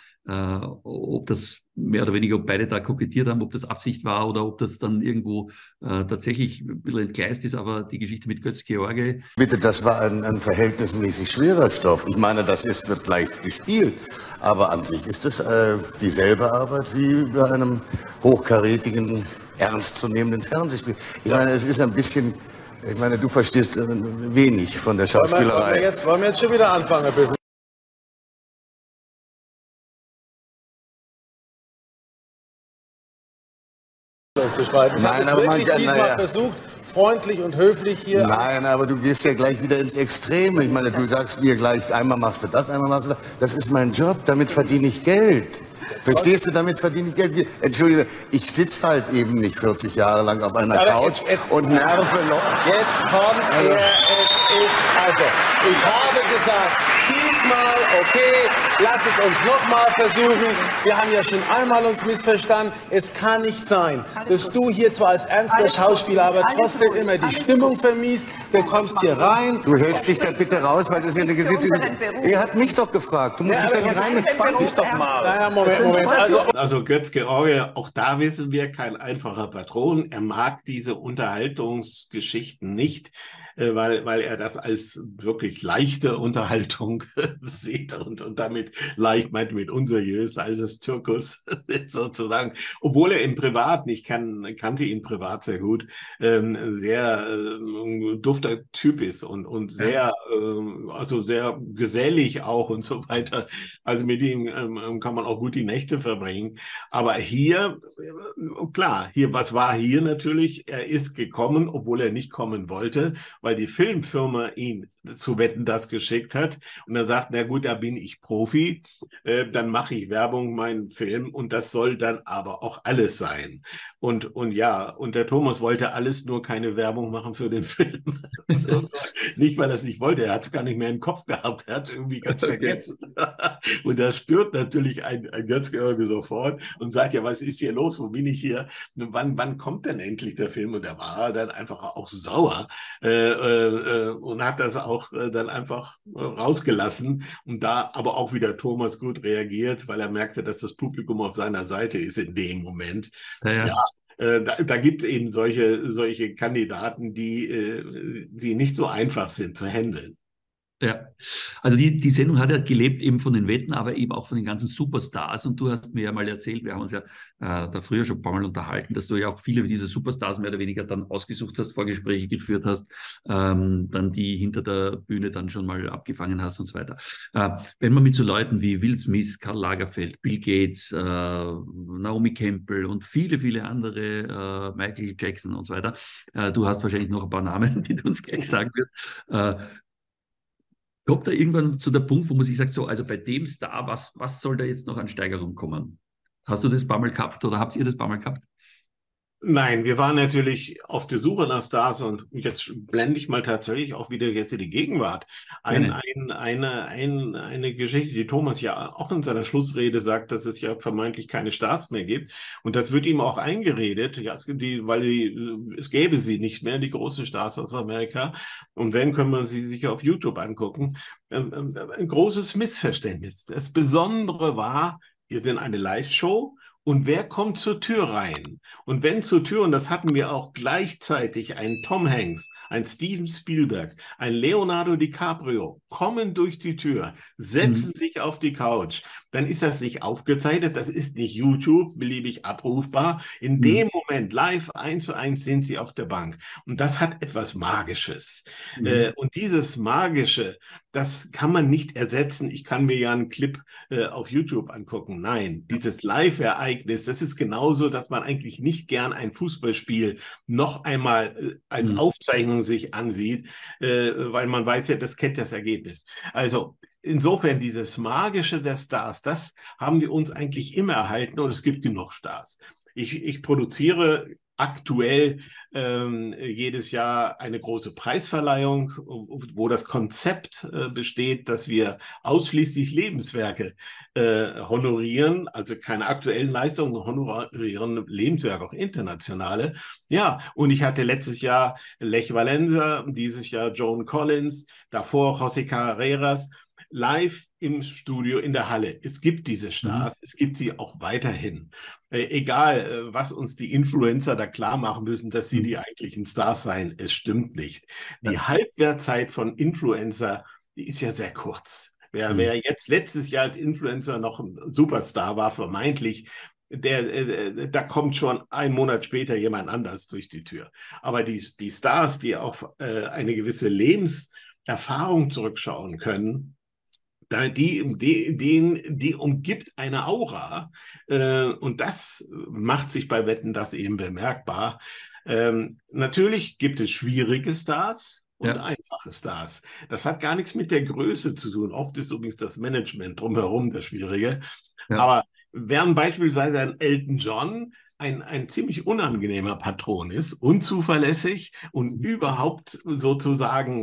mehr oder weniger, ob beide da kokettiert haben, ob das Absicht war oder ob das dann irgendwo tatsächlich ein bisschen entgleist ist, aber die Geschichte mit Götz-George. Bitte, das war ein verhältnismäßig schwerer Stoff. Ich meine, wird leicht gespielt, aber an sich ist es dieselbe Arbeit wie bei einem hochkarätigen, ernstzunehmenden Fernsehspiel. Ich meine, es ist ein bisschen, ich meine, du verstehst wenig von der Schauspielerei. Wollen wir jetzt schon wieder anfangen, ein bisschen? Zu streiten. Ich habe es wirklich diesmal versucht, freundlich und höflich hier. Nein, aber du gehst ja gleich wieder ins Extreme. Ich meine, du sagst mir gleich, einmal machst du das, einmal machst du das. Das ist mein Job, damit verdiene ich Geld. Verstehst du, damit verdiene ich Geld? Entschuldige, ich sitze halt eben nicht 40 Jahre lang auf einer Couch und nerve noch. Jetzt kommt er, es ist, also, ich habe gesagt, dies diesmal, okay, lass es uns nochmal versuchen. Wir haben ja schon einmal uns missverstanden. Es kann nicht sein, dass du hier zwar als ernster Schauspieler, aber trotzdem immer die Stimmung vermiest. Du kommst hier rein. Du hältst dich da bitte raus, weil das ist ja eine Gesitte. Er hat mich doch gefragt. Du musst dich da nicht rein. Entspann dich doch mal. Naja, Moment. Also Götz-George, auch da wissen wir, kein einfacher Patron. Er mag diese Unterhaltungsgeschichten nicht, weil er das als wirklich leichte Unterhaltung sieht und damit leicht meint mit unseriös, als es Zirkus sozusagen. Obwohl er im Privat, ich kannte ihn privat sehr gut, sehr dufter Typ ist und sehr, also sehr gesellig auch und so weiter. Also mit ihm kann man auch gut die Nächte verbringen. Aber hier, klar, was war hier natürlich? Er ist gekommen, obwohl er nicht kommen wollte, weil die Filmfirma ihn zu Wetten, das geschickt hat. Und er sagt, na gut, da bin ich Profi, dann mache ich Werbung, meinen Film, und das soll dann aber auch alles sein. Und der Thomas wollte alles, nur keine Werbung machen für den Film. Nicht, weil er es nicht wollte, er hat es gar nicht mehr im Kopf gehabt, er hat es irgendwie ganz vergessen. Und das spürt natürlich ein Götz-George sofort und sagt, ja, was ist hier los, wo bin ich hier, wann kommt denn endlich der Film? Und da war er dann einfach auch sauer und hat das auch dann einfach rausgelassen, und da aber auch wieder Thomas gut reagiert, weil er merkte, dass das Publikum auf seiner Seite ist in dem Moment. Ja. Da gibt es eben solche Kandidaten, die nicht so einfach sind zu handeln. Ja, also die Sendung hat ja gelebt eben von den Wetten, aber eben auch von den ganzen Superstars. Und du hast mir ja mal erzählt, wir haben uns ja da früher schon ein paar Mal unterhalten, dass du ja auch viele dieser Superstars mehr oder weniger dann ausgesucht hast, Vorgespräche geführt hast, dann die hinter der Bühne dann schon mal abgefangen hast und so weiter. Wenn man mit so Leuten wie Will Smith, Karl Lagerfeld, Bill Gates, Naomi Campbell und viele, viele andere, Michael Jackson und so weiter, du hast wahrscheinlich noch ein paar Namen, die du uns gleich sagen wirst, kommt da irgendwann zu der Punkt, wo man sich sagt, so, also bei dem Star, was soll da jetzt noch an Steigerung kommen? Hast du das ein paar Mal gehabt oder habt ihr das ein paar Mal gehabt? Nein, wir waren natürlich auf der Suche nach Stars, und jetzt blende ich mal tatsächlich auch wieder jetzt in die Gegenwart. Eine Geschichte, die Thomas ja auch in seiner Schlussrede sagt, dass es ja vermeintlich keine Stars mehr gibt. Und das wird ihm auch eingeredet, ja, es gäbe sie nicht mehr, die großen Stars aus Amerika. Und wenn, können wir sie sich auf YouTube angucken. Ein großes Missverständnis. Das Besondere war, wir sind eine Live-Show. Und wer kommt zur Tür rein? Und wenn zur Tür, und das hatten wir auch gleichzeitig, ein Tom Hanks, ein Steven Spielberg, ein Leonardo DiCaprio, kommen durch die Tür, setzen sich auf die Couch, dann ist das nicht aufgezeichnet, das ist nicht YouTube, beliebig abrufbar. In dem Moment, live 1:1, sind sie auf der Bank. Und das hat etwas Magisches. Und dieses Magische, das kann man nicht ersetzen. Ich kann mir ja einen Clip auf YouTube angucken. Nein, dieses Live-Ereignis, das ist genauso, dass man eigentlich nicht gern ein Fußballspiel noch einmal als Aufzeichnung sich ansieht, weil man weiß ja, das kennt das Ergebnis. Also insofern dieses Magische der Stars, das haben wir uns eigentlich immer erhalten, und es gibt genug Stars. Ich produziere aktuell jedes Jahr eine große Preisverleihung, wo das Konzept besteht, dass wir ausschließlich Lebenswerke honorieren, also keine aktuellen Leistungen, honorieren Lebenswerke, auch internationale. Ja, und ich hatte letztes Jahr Lech Walesa, dieses Jahr Joan Collins, davor José Carreras, live im Studio in der Halle. Es gibt diese Stars, es gibt sie auch weiterhin. Egal, was uns die Influencer da klar machen müssen, dass sie die eigentlichen Stars seien, es stimmt nicht. Die Halbwertzeit von Influencer, die ist ja sehr kurz. Wer jetzt letztes Jahr als Influencer noch ein Superstar war, vermeintlich, da kommt schon einen Monat später jemand anders durch die Tür. Aber die Stars, die auf eine gewisse Lebenserfahrung zurückschauen können, die umgibt eine Aura, und das macht sich bei Wetten, das eben bemerkbar. Natürlich gibt es schwierige Stars und einfache Stars. Das hat gar nichts mit der Größe zu tun. Oft ist übrigens das Management drumherum das Schwierige. Ja. Aber während beispielsweise ein Elton John ein ziemlich unangenehmer Patron ist, unzuverlässig und überhaupt sozusagen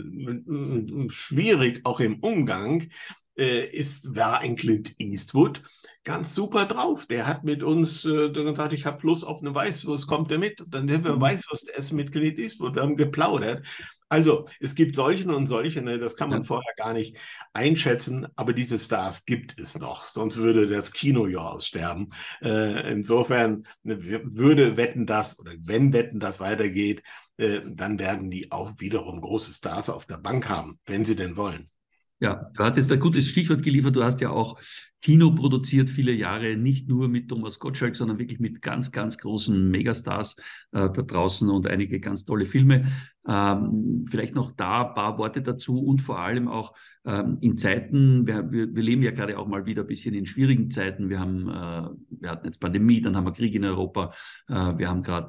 schwierig auch im Umgang, war ein Clint Eastwood ganz super drauf. Der hat mit uns gesagt, ich habe Lust auf eine Weißwurst, kommt der mit? Dann haben wir Weißwurst essen mit Clint Eastwood, wir haben geplaudert. Also es gibt solche und solche, ne, das kann man vorher gar nicht einschätzen, aber diese Stars gibt es noch, sonst würde das Kino ja aussterben. Insofern würde Wetten, dass, oder wenn Wetten, das weitergeht, dann werden die auch wiederum große Stars auf der Bank haben, wenn sie denn wollen. Ja, du hast jetzt ein gutes Stichwort geliefert. Du hast ja auch Kino produziert viele Jahre, nicht nur mit Thomas Gottschalk, sondern wirklich mit ganz, ganz großen Megastars da draußen und einige ganz tolle Filme. Vielleicht noch da ein paar Worte dazu und vor allem auch in Zeiten, wir leben ja gerade auch mal wieder ein bisschen in schwierigen Zeiten. Wir hatten jetzt Pandemie, dann haben wir Krieg in Europa. Wir haben gerade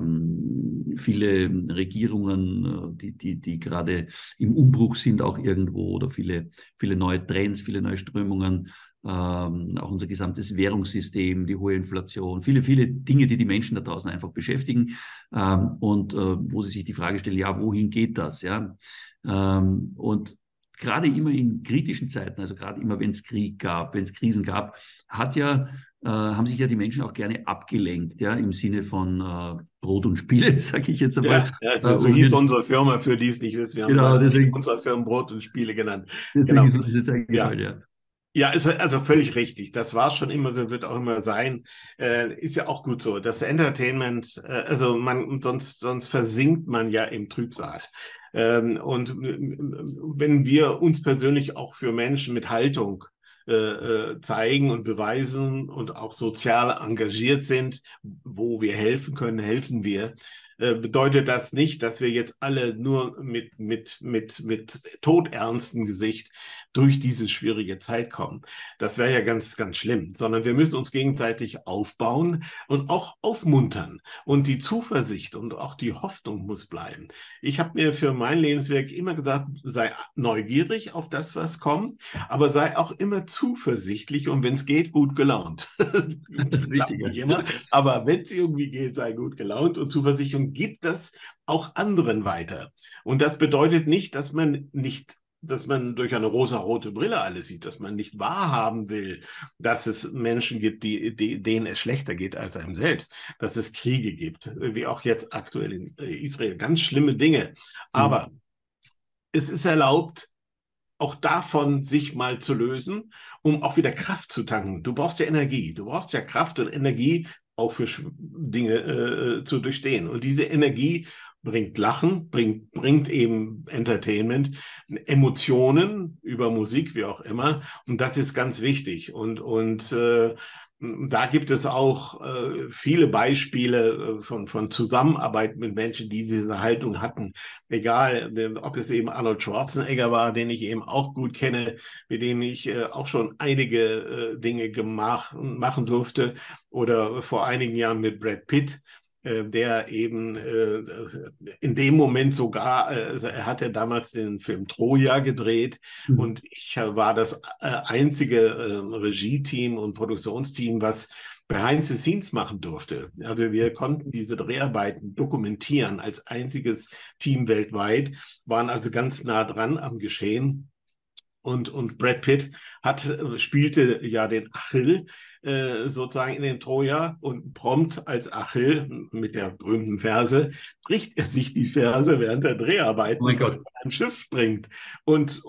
viele Regierungen, die gerade im Umbruch sind auch irgendwo oder viele neue Trends, viele neue Strömungen. Auch unser gesamtes Währungssystem, die hohe Inflation, viele Dinge, die Menschen da draußen einfach beschäftigen und wo sie sich die Frage stellen, ja, wohin geht das? Ja? Und gerade immer in kritischen Zeiten, also gerade immer, wenn es Krieg gab, wenn es Krisen gab, haben sich ja die Menschen auch gerne abgelenkt, ja, im Sinne von Brot und Spiele, sage ich jetzt einmal. Ja, so hieß unsere Firma, für die es nicht wisst. Wir haben unsere Firma Brot und Spiele genannt. Deswegen ist uns jetzt eingefallen, ja. Ja, ist also völlig richtig. Das war schon immer so, wird auch immer sein. Ist ja auch gut so. Das Entertainment, sonst versinkt man ja im Trübsal. Und wenn wir uns persönlich auch für Menschen mit Haltung zeigen und beweisen und auch sozial engagiert sind, wo wir helfen können, helfen wir. Bedeutet das nicht, dass wir jetzt alle nur mit todernsten Gesicht durch diese schwierige Zeit kommen. Das wäre ja ganz, ganz schlimm, sondern wir müssen uns gegenseitig aufbauen und auch aufmuntern. Und die Zuversicht und auch die Hoffnung muss bleiben. Ich habe mir für mein Lebenswerk immer gesagt, sei neugierig auf das, was kommt, aber sei auch immer zuversichtlich und wenn es geht, gut gelaunt. Klappt nicht immer, aber wenn es irgendwie geht, sei gut gelaunt und zuversichtlich und gib das auch anderen weiter. Und das bedeutet nicht, dass man durch eine rosa-rote Brille alles sieht, dass man nicht wahrhaben will, dass es Menschen gibt, denen es schlechter geht als einem selbst, dass es Kriege gibt, wie auch jetzt aktuell in Israel, ganz schlimme Dinge. Aber es ist erlaubt, auch davon sich mal zu lösen, um auch wieder Kraft zu tanken. Du brauchst ja Energie, du brauchst ja Kraft und Energie, auch für Dinge zu durchstehen. Und diese Energie bringt Lachen, bringt eben Entertainment, Emotionen über Musik, wie auch immer. Und das ist ganz wichtig. Und da gibt es auch viele Beispiele von Zusammenarbeit mit Menschen, die diese Haltung hatten. Egal, ob es eben Arnold Schwarzenegger war, den ich eben auch gut kenne, mit dem ich auch schon einige Dinge machen durfte, oder vor einigen Jahren mit Brad Pitt, der eben in dem Moment sogar, er hatte damals den Film Troja gedreht und ich war das einzige Regie-Team und Produktionsteam, was behind the scenes machen durfte. Also wir konnten diese Dreharbeiten dokumentieren als einziges Team weltweit, waren also ganz nah dran am Geschehen. Und Brad Pitt spielte ja den Achill sozusagen in den Troja und prompt als Achill mit der berühmten Ferse bricht er sich die Ferse während der Dreharbeiten von einem Schiff springt. Und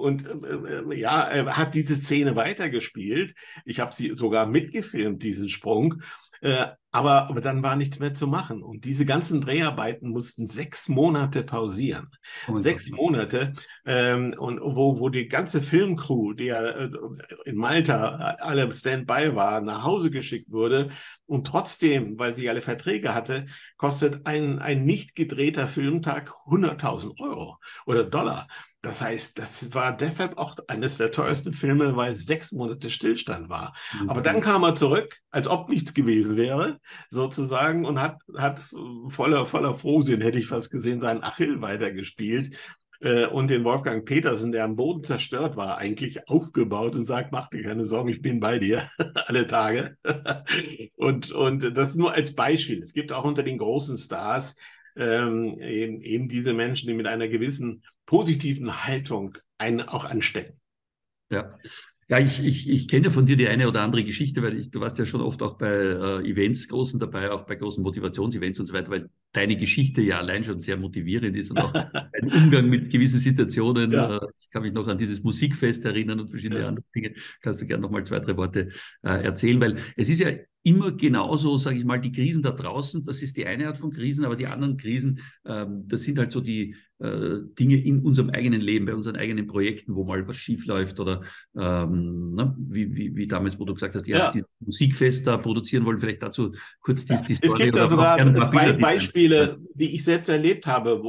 er hat diese Szene weitergespielt. Ich habe sie sogar mitgefilmt, diesen Sprung. Aber dann war nichts mehr zu machen. Und diese ganzen Dreharbeiten mussten 6 Monate pausieren. 6 Monate. Und wo die ganze Filmcrew, die ja in Malta alle Standby war, nach Hause geschickt wurde. Und trotzdem, weil sie alle Verträge hatte, kostet ein nicht gedrehter Filmtag 100.000 Euro oder Dollar. Das heißt, das war deshalb auch eines der teuersten Filme, weil 6 Monate Stillstand war. Aber dann kam er zurück, als ob nichts gewesen wäre, sozusagen, und hat voller Frohsinn, hätte ich fast gesehen, seinen Achill weitergespielt. und den Wolfgang Petersen, der am Boden zerstört war, eigentlich aufgebaut und sagt, mach dir keine Sorgen, ich bin bei dir alle Tage. Und das nur als Beispiel. Es gibt auch unter den großen Stars eben diese Menschen, die mit einer gewissen positiven Haltung einen auch anstecken. Ja. Ja, ich kenne ja von dir die eine oder andere Geschichte, weil du warst ja schon oft auch bei Events großen dabei, auch bei großen Motivationsevents und so weiter, weil deine Geschichte ja allein schon sehr motivierend ist und auch ein Umgang mit gewissen Situationen. Ja. Ich kann mich noch an dieses Musikfest erinnern und verschiedene andere Dinge. Kannst du gerne noch mal 2, 3 Worte erzählen, weil es ist ja immer genauso, sage ich mal, die Krisen da draußen, das ist die eine Art von Krisen, aber die anderen Krisen, das sind halt so die Dinge in unserem eigenen Leben, bei unseren eigenen Projekten, wo mal was schief läuft oder wie damals, wo du gesagt hast, dieses Musikfest da produzieren wollen, vielleicht dazu kurz die Story. Es gibt da sogar 2 Beispiele, die ich selbst erlebt habe.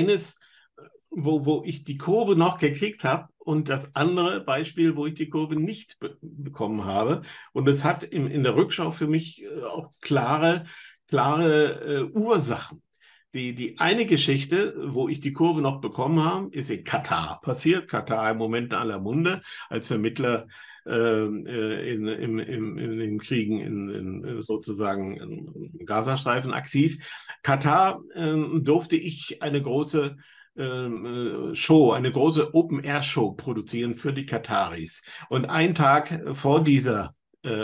Wo ich die Kurve noch gekriegt habe und das andere Beispiel, wo ich die Kurve nicht bekommen habe. Und es hat in der Rückschau für mich auch klare Ursachen. Die eine Geschichte, wo ich die Kurve noch bekommen habe, ist in Katar passiert. Katar im Moment in aller Munde als Vermittler in den Kriegen sozusagen im Gazastreifen aktiv. Katar durfte ich eine große Show, eine große Open-Air-Show produzieren für die Kataris. Und einen Tag vor dieser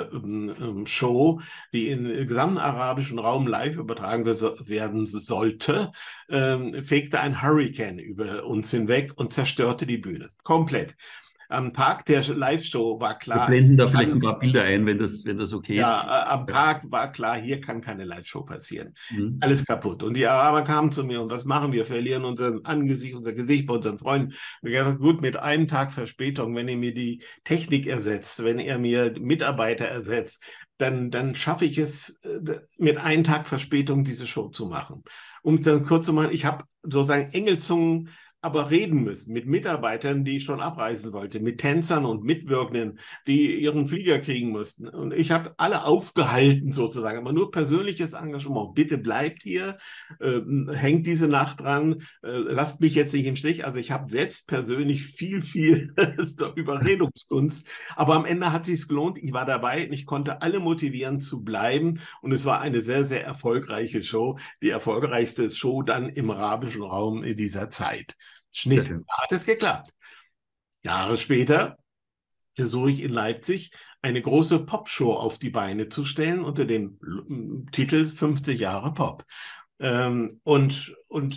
Show, die im gesamten arabischen Raum live übertragen werden sollte, fegte ein Hurricane über uns hinweg und zerstörte die Bühne. Komplett. Am Tag der Live-Show war klar. Wir blenden da vielleicht ein paar Bilder ein, wenn das okay ist. Ja, am Tag war klar, hier kann keine Live-Show passieren. Alles kaputt. Und die Araber kamen zu mir und was machen wir? Verlieren unser Gesicht bei unseren Freunden. Und ich habe gesagt, gut, mit einem Tag Verspätung, wenn ihr mir die Technik ersetzt, wenn ihr mir Mitarbeiter ersetzt, dann schaffe ich es, mit einem Tag Verspätung diese Show zu machen. Um es dann kurz zu machen, ich habe sozusagen Engelzungen aber reden müssen mit Mitarbeitern, die schon abreisen wollten, mit Tänzern und Mitwirkenden, die ihren Flieger kriegen mussten. Und ich habe alle aufgehalten sozusagen, aber nur persönliches Engagement. Bitte bleibt hier, hängt diese Nacht dran, lasst mich jetzt nicht im Stich. Also ich habe selbst persönlich viel Überredungskunst, aber am Ende hat es sich gelohnt. Ich war dabei und ich konnte alle motivieren zu bleiben und es war eine sehr, sehr erfolgreiche Show, die erfolgreichste Show dann im arabischen Raum in dieser Zeit. Schnitt, hat es geklappt. Jahre später versuche ich in Leipzig eine große Popshow auf die Beine zu stellen unter dem Titel 50 Jahre Pop. Und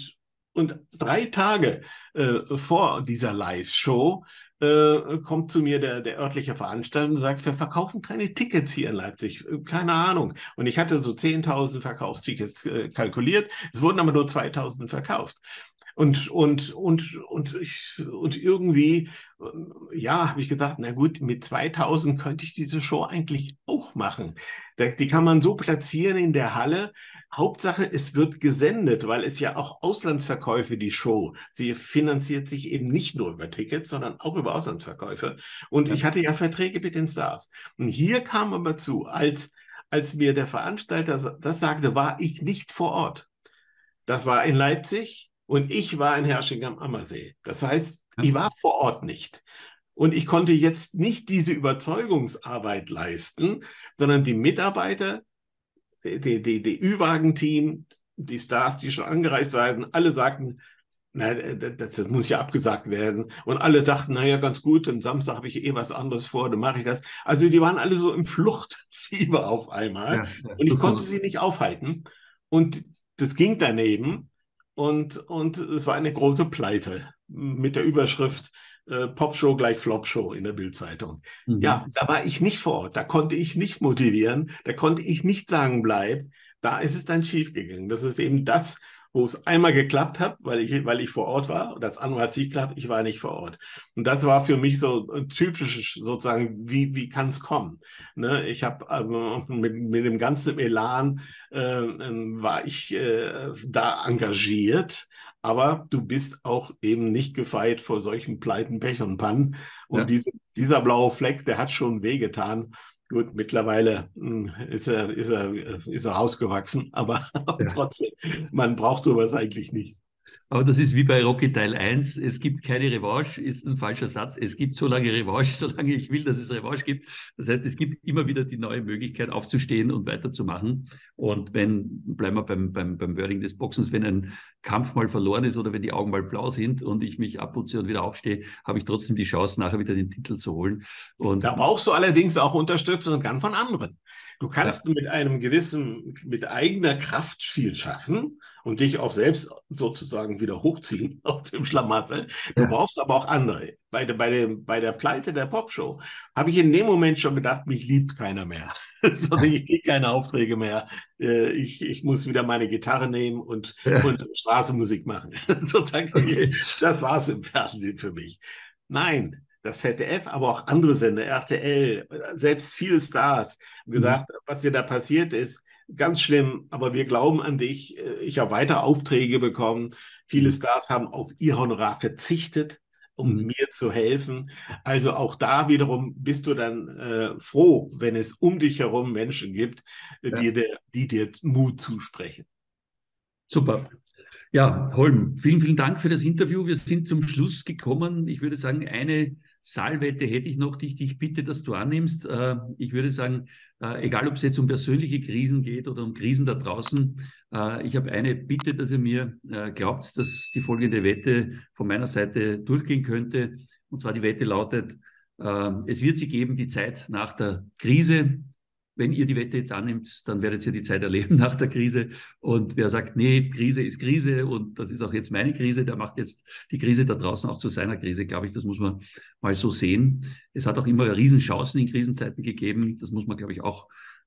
3 Tage vor dieser Live-Show kommt zu mir der örtliche Veranstalter und sagt, wir verkaufen keine Tickets hier in Leipzig, keine Ahnung. Und ich hatte so 10.000 Verkaufstickets kalkuliert, es wurden aber nur 2.000 verkauft. Und irgendwie, ja, habe ich gesagt, na gut, mit 2.000 könnte ich diese Show eigentlich auch machen. Die kann man so platzieren in der Halle. Hauptsache, es wird gesendet, weil es ja auch Auslandsverkäufe, die Show. Sie finanziert sich eben nicht nur über Tickets, sondern auch über Auslandsverkäufe. Und ich hatte ja Verträge mit den Stars. Und hier kam aber zu, als mir der Veranstalter das sagte, war ich nicht vor Ort. Das war in Leipzig. Und ich war in Herrsching am Ammersee. Das heißt, ich war vor Ort nicht. Und ich konnte jetzt nicht diese Überzeugungsarbeit leisten, sondern die Mitarbeiter, die Ü-Wagen-Team, die Stars, die schon angereist waren, alle sagten, na, das muss ja abgesagt werden. Und alle dachten, naja, ganz gut, am Samstag habe ich was anderes vor, dann mache ich das. Also die waren alle so im Fluchtfieber auf einmal. Ja, und ich konnte sie nicht aufhalten. Und das ging daneben. Und es war eine große Pleite mit der Überschrift Popshow gleich Flopshow in der Bild-Zeitung. Ja, da war ich nicht vor Ort, da konnte ich nicht motivieren, da konnte ich nicht sagen, bleib. Da ist es dann schiefgegangen. Das ist eben das, wo es einmal geklappt hat, weil ich vor Ort war. Und das andere hat nicht geklappt, ich war nicht vor Ort. Und das war für mich so typisch sozusagen, wie kann es kommen? Ne? Ich habe mit dem ganzen Elan war ich da engagiert, aber du bist auch eben nicht gefeit vor solchen Pleiten, Pech und Pannen. Und dieser blaue Fleck, der hat schon wehgetan. Gut, mittlerweile ist er rausgewachsen, aber trotzdem, man braucht sowas eigentlich nicht. Aber das ist wie bei Rocky Teil 1. Es gibt keine Revanche, ist ein falscher Satz. Es gibt so lange Revanche, solange ich will, dass es Revanche gibt. Das heißt, es gibt immer wieder die neue Möglichkeit, aufzustehen und weiterzumachen. Und bleiben wir beim Wording des Boxens, wenn ein Kampf mal verloren ist oder wenn die Augen mal blau sind und ich mich abputze und wieder aufstehe, habe ich trotzdem die Chance, nachher wieder den Titel zu holen. Und da brauchst du allerdings auch Unterstützung gern von anderen. Du kannst ja. mit eigener Kraft viel schaffen und dich auch selbst sozusagen wieder hochziehen aus dem Schlamassel. Du brauchst aber auch andere. Bei der Pleite der Popshow habe ich in dem Moment schon gedacht, mich liebt keiner mehr, sondern ich kriege keine Aufträge mehr. Ich muss wieder meine Gitarre nehmen und Straßenmusik machen. Okay. Das war es im Fernsehen für mich. Nein, das ZDF, aber auch andere Sender, RTL, selbst viele Stars haben gesagt, was dir da passiert ist, ganz schlimm, aber wir glauben an dich. Ich habe weiter Aufträge bekommen. Viele Stars haben auf ihr Honorar verzichtet, um mir zu helfen. Also auch da wiederum bist du dann froh, wenn es um dich herum Menschen gibt, die dir Mut zusprechen. Super. Ja, Holm, vielen, vielen Dank für das Interview. Wir sind zum Schluss gekommen. Ich würde sagen, eine Saalwette hätte ich noch, die ich dich bitte, dass du annimmst. Ich würde sagen, egal ob es jetzt um persönliche Krisen geht oder um Krisen da draußen, ich habe eine Bitte, dass ihr mir glaubt, dass die folgende Wette von meiner Seite durchgehen könnte. Und zwar die Wette lautet, es wird sie geben, die Zeit nach der Krise. Wenn ihr die Wette jetzt annimmt, dann werdet ihr die Zeit erleben nach der Krise. Und wer sagt, nee, Krise ist Krise und das ist auch jetzt meine Krise, der macht jetzt die Krise da draußen auch zu seiner Krise, glaube ich. Das muss man mal so sehen. Es hat auch immer Riesenchancen in Krisenzeiten gegeben. Das muss man, glaube ich, auch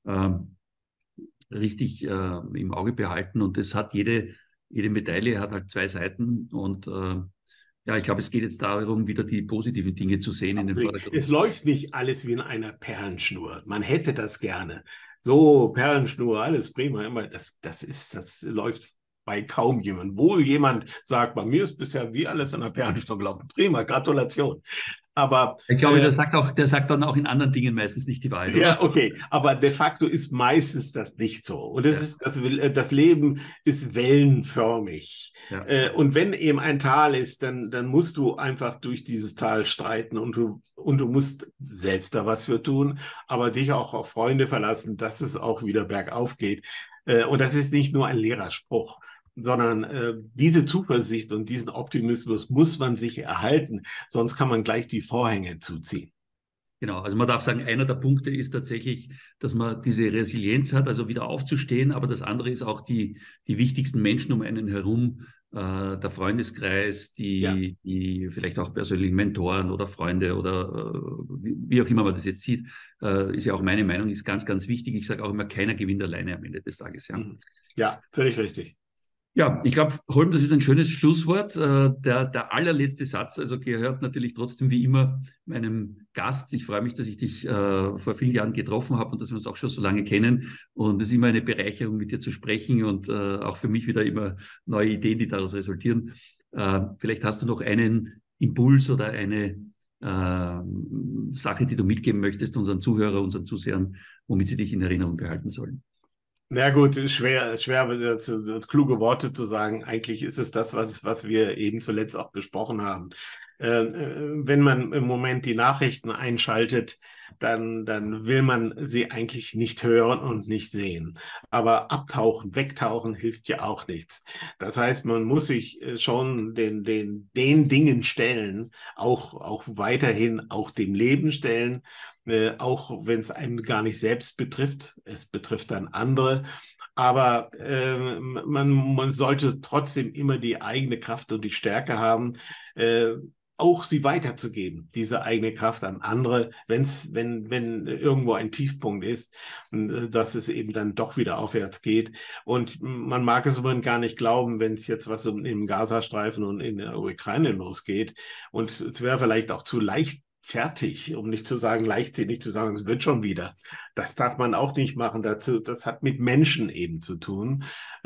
richtig im Auge behalten. Und das hat jede Medaille hat halt zwei Seiten. Und ja, ich glaube, es geht jetzt darum, wieder die positiven Dinge zu sehen in den Vordergrund. Es läuft nicht alles wie in einer Perlenschnur. Man hätte das gerne. So, Perlenschnur, alles prima. Immer, das läuft bei kaum jemand. Wo jemand sagt, bei mir ist bisher wie alles in einer Perlenschnur gelaufen. Prima, Gratulation. Aber ich glaube, der sagt dann auch in anderen Dingen meistens nicht die Wahrheit. Oder? Ja, okay, aber de facto ist meistens das nicht so. Und das Leben ist wellenförmig. Ja. Und wenn eben ein Tal ist, dann musst du einfach durch dieses Tal streiten und du musst selbst da was für tun, aber dich auch auf Freunde verlassen, dass es auch wieder bergauf geht. Und das ist nicht nur ein leerer Spruch, sondern diese Zuversicht und diesen Optimismus muss man sich erhalten, sonst kann man gleich die Vorhänge zuziehen. Genau, also man darf sagen, einer der Punkte ist tatsächlich, dass man diese Resilienz hat, also wieder aufzustehen, aber das andere ist auch die wichtigsten Menschen um einen herum, der Freundeskreis, die vielleicht auch persönlichen Mentoren oder Freunde oder wie auch immer man das jetzt sieht, ist ja auch meine Meinung, ist ganz, ganz wichtig. Ich sage auch immer, keiner gewinnt alleine am Ende des Tages. Ja, ja, völlig richtig. Ja, ich glaube, Holm, das ist ein schönes Schlusswort. Der allerletzte Satz, also gehört natürlich trotzdem wie immer meinem Gast. Ich freue mich, dass ich dich vor vielen Jahren getroffen habe und dass wir uns auch schon so lange kennen. Und es ist immer eine Bereicherung, mit dir zu sprechen und auch für mich wieder immer neue Ideen, die daraus resultieren. Vielleicht hast du noch einen Impuls oder eine Sache, die du mitgeben möchtest unseren Zuhörern, unseren Zusehern, womit sie dich in Erinnerung behalten sollen. Na gut, schwer kluge Worte zu sagen. Eigentlich ist es das, was wir eben zuletzt auch besprochen haben. Wenn man im Moment die Nachrichten einschaltet, dann will man sie eigentlich nicht hören und nicht sehen. Aber abtauchen, wegtauchen hilft ja auch nichts. Das heißt, man muss sich schon den Dingen stellen, auch weiterhin auch dem Leben stellen, auch wenn es einen gar nicht selbst betrifft. Es betrifft dann andere. Aber man sollte trotzdem immer die eigene Kraft und die Stärke haben, auch sie weiterzugeben, diese eigene Kraft an andere, wenn irgendwo ein Tiefpunkt ist, dass es eben dann doch wieder aufwärts geht. Und man mag es immer gar nicht glauben, wenn es jetzt was im Gazastreifen und in der Ukraine losgeht. Und es wäre vielleicht auch zu leichtfertig, um nicht zu sagen leichtsinnig zu sagen, es wird schon wieder. Das darf man auch nicht machen. Das hat mit Menschen eben zu tun.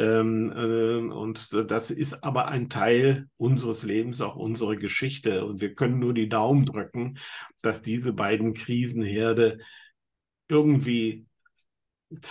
Und das ist aber ein Teil unseres Lebens, auch unsere Geschichte. Und wir können nur die Daumen drücken, dass diese beiden Krisenherde irgendwie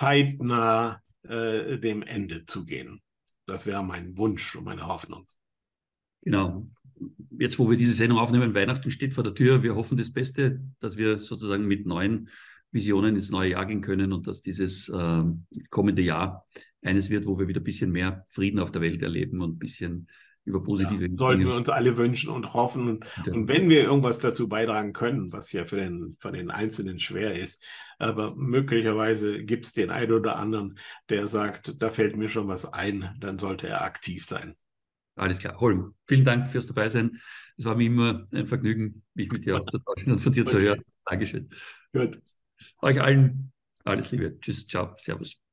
zeitnah dem Ende zugehen. Das wäre mein Wunsch und meine Hoffnung. Genau. Jetzt, wo wir diese Sendung aufnehmen, Weihnachten steht vor der Tür. Wir hoffen das Beste, dass wir sozusagen mit neuen Visionen ins neue Jahr gehen können und dass dieses kommende Jahr eines wird, wo wir wieder ein bisschen mehr Frieden auf der Welt erleben und ein bisschen über positive Dinge. Sollten wir uns alle wünschen und hoffen. Und wenn wir irgendwas dazu beitragen können, was ja von den Einzelnen schwer ist, aber möglicherweise gibt es den einen oder anderen, der sagt, da fällt mir schon was ein, dann sollte er aktiv sein. Alles klar. Holm, vielen Dank fürs Dabeisein. Es war mir immer ein Vergnügen, mich mit dir auszutauschen und von dir zu hören. Dankeschön. Gut. Euch allen alles Liebe. Tschüss, ciao, servus.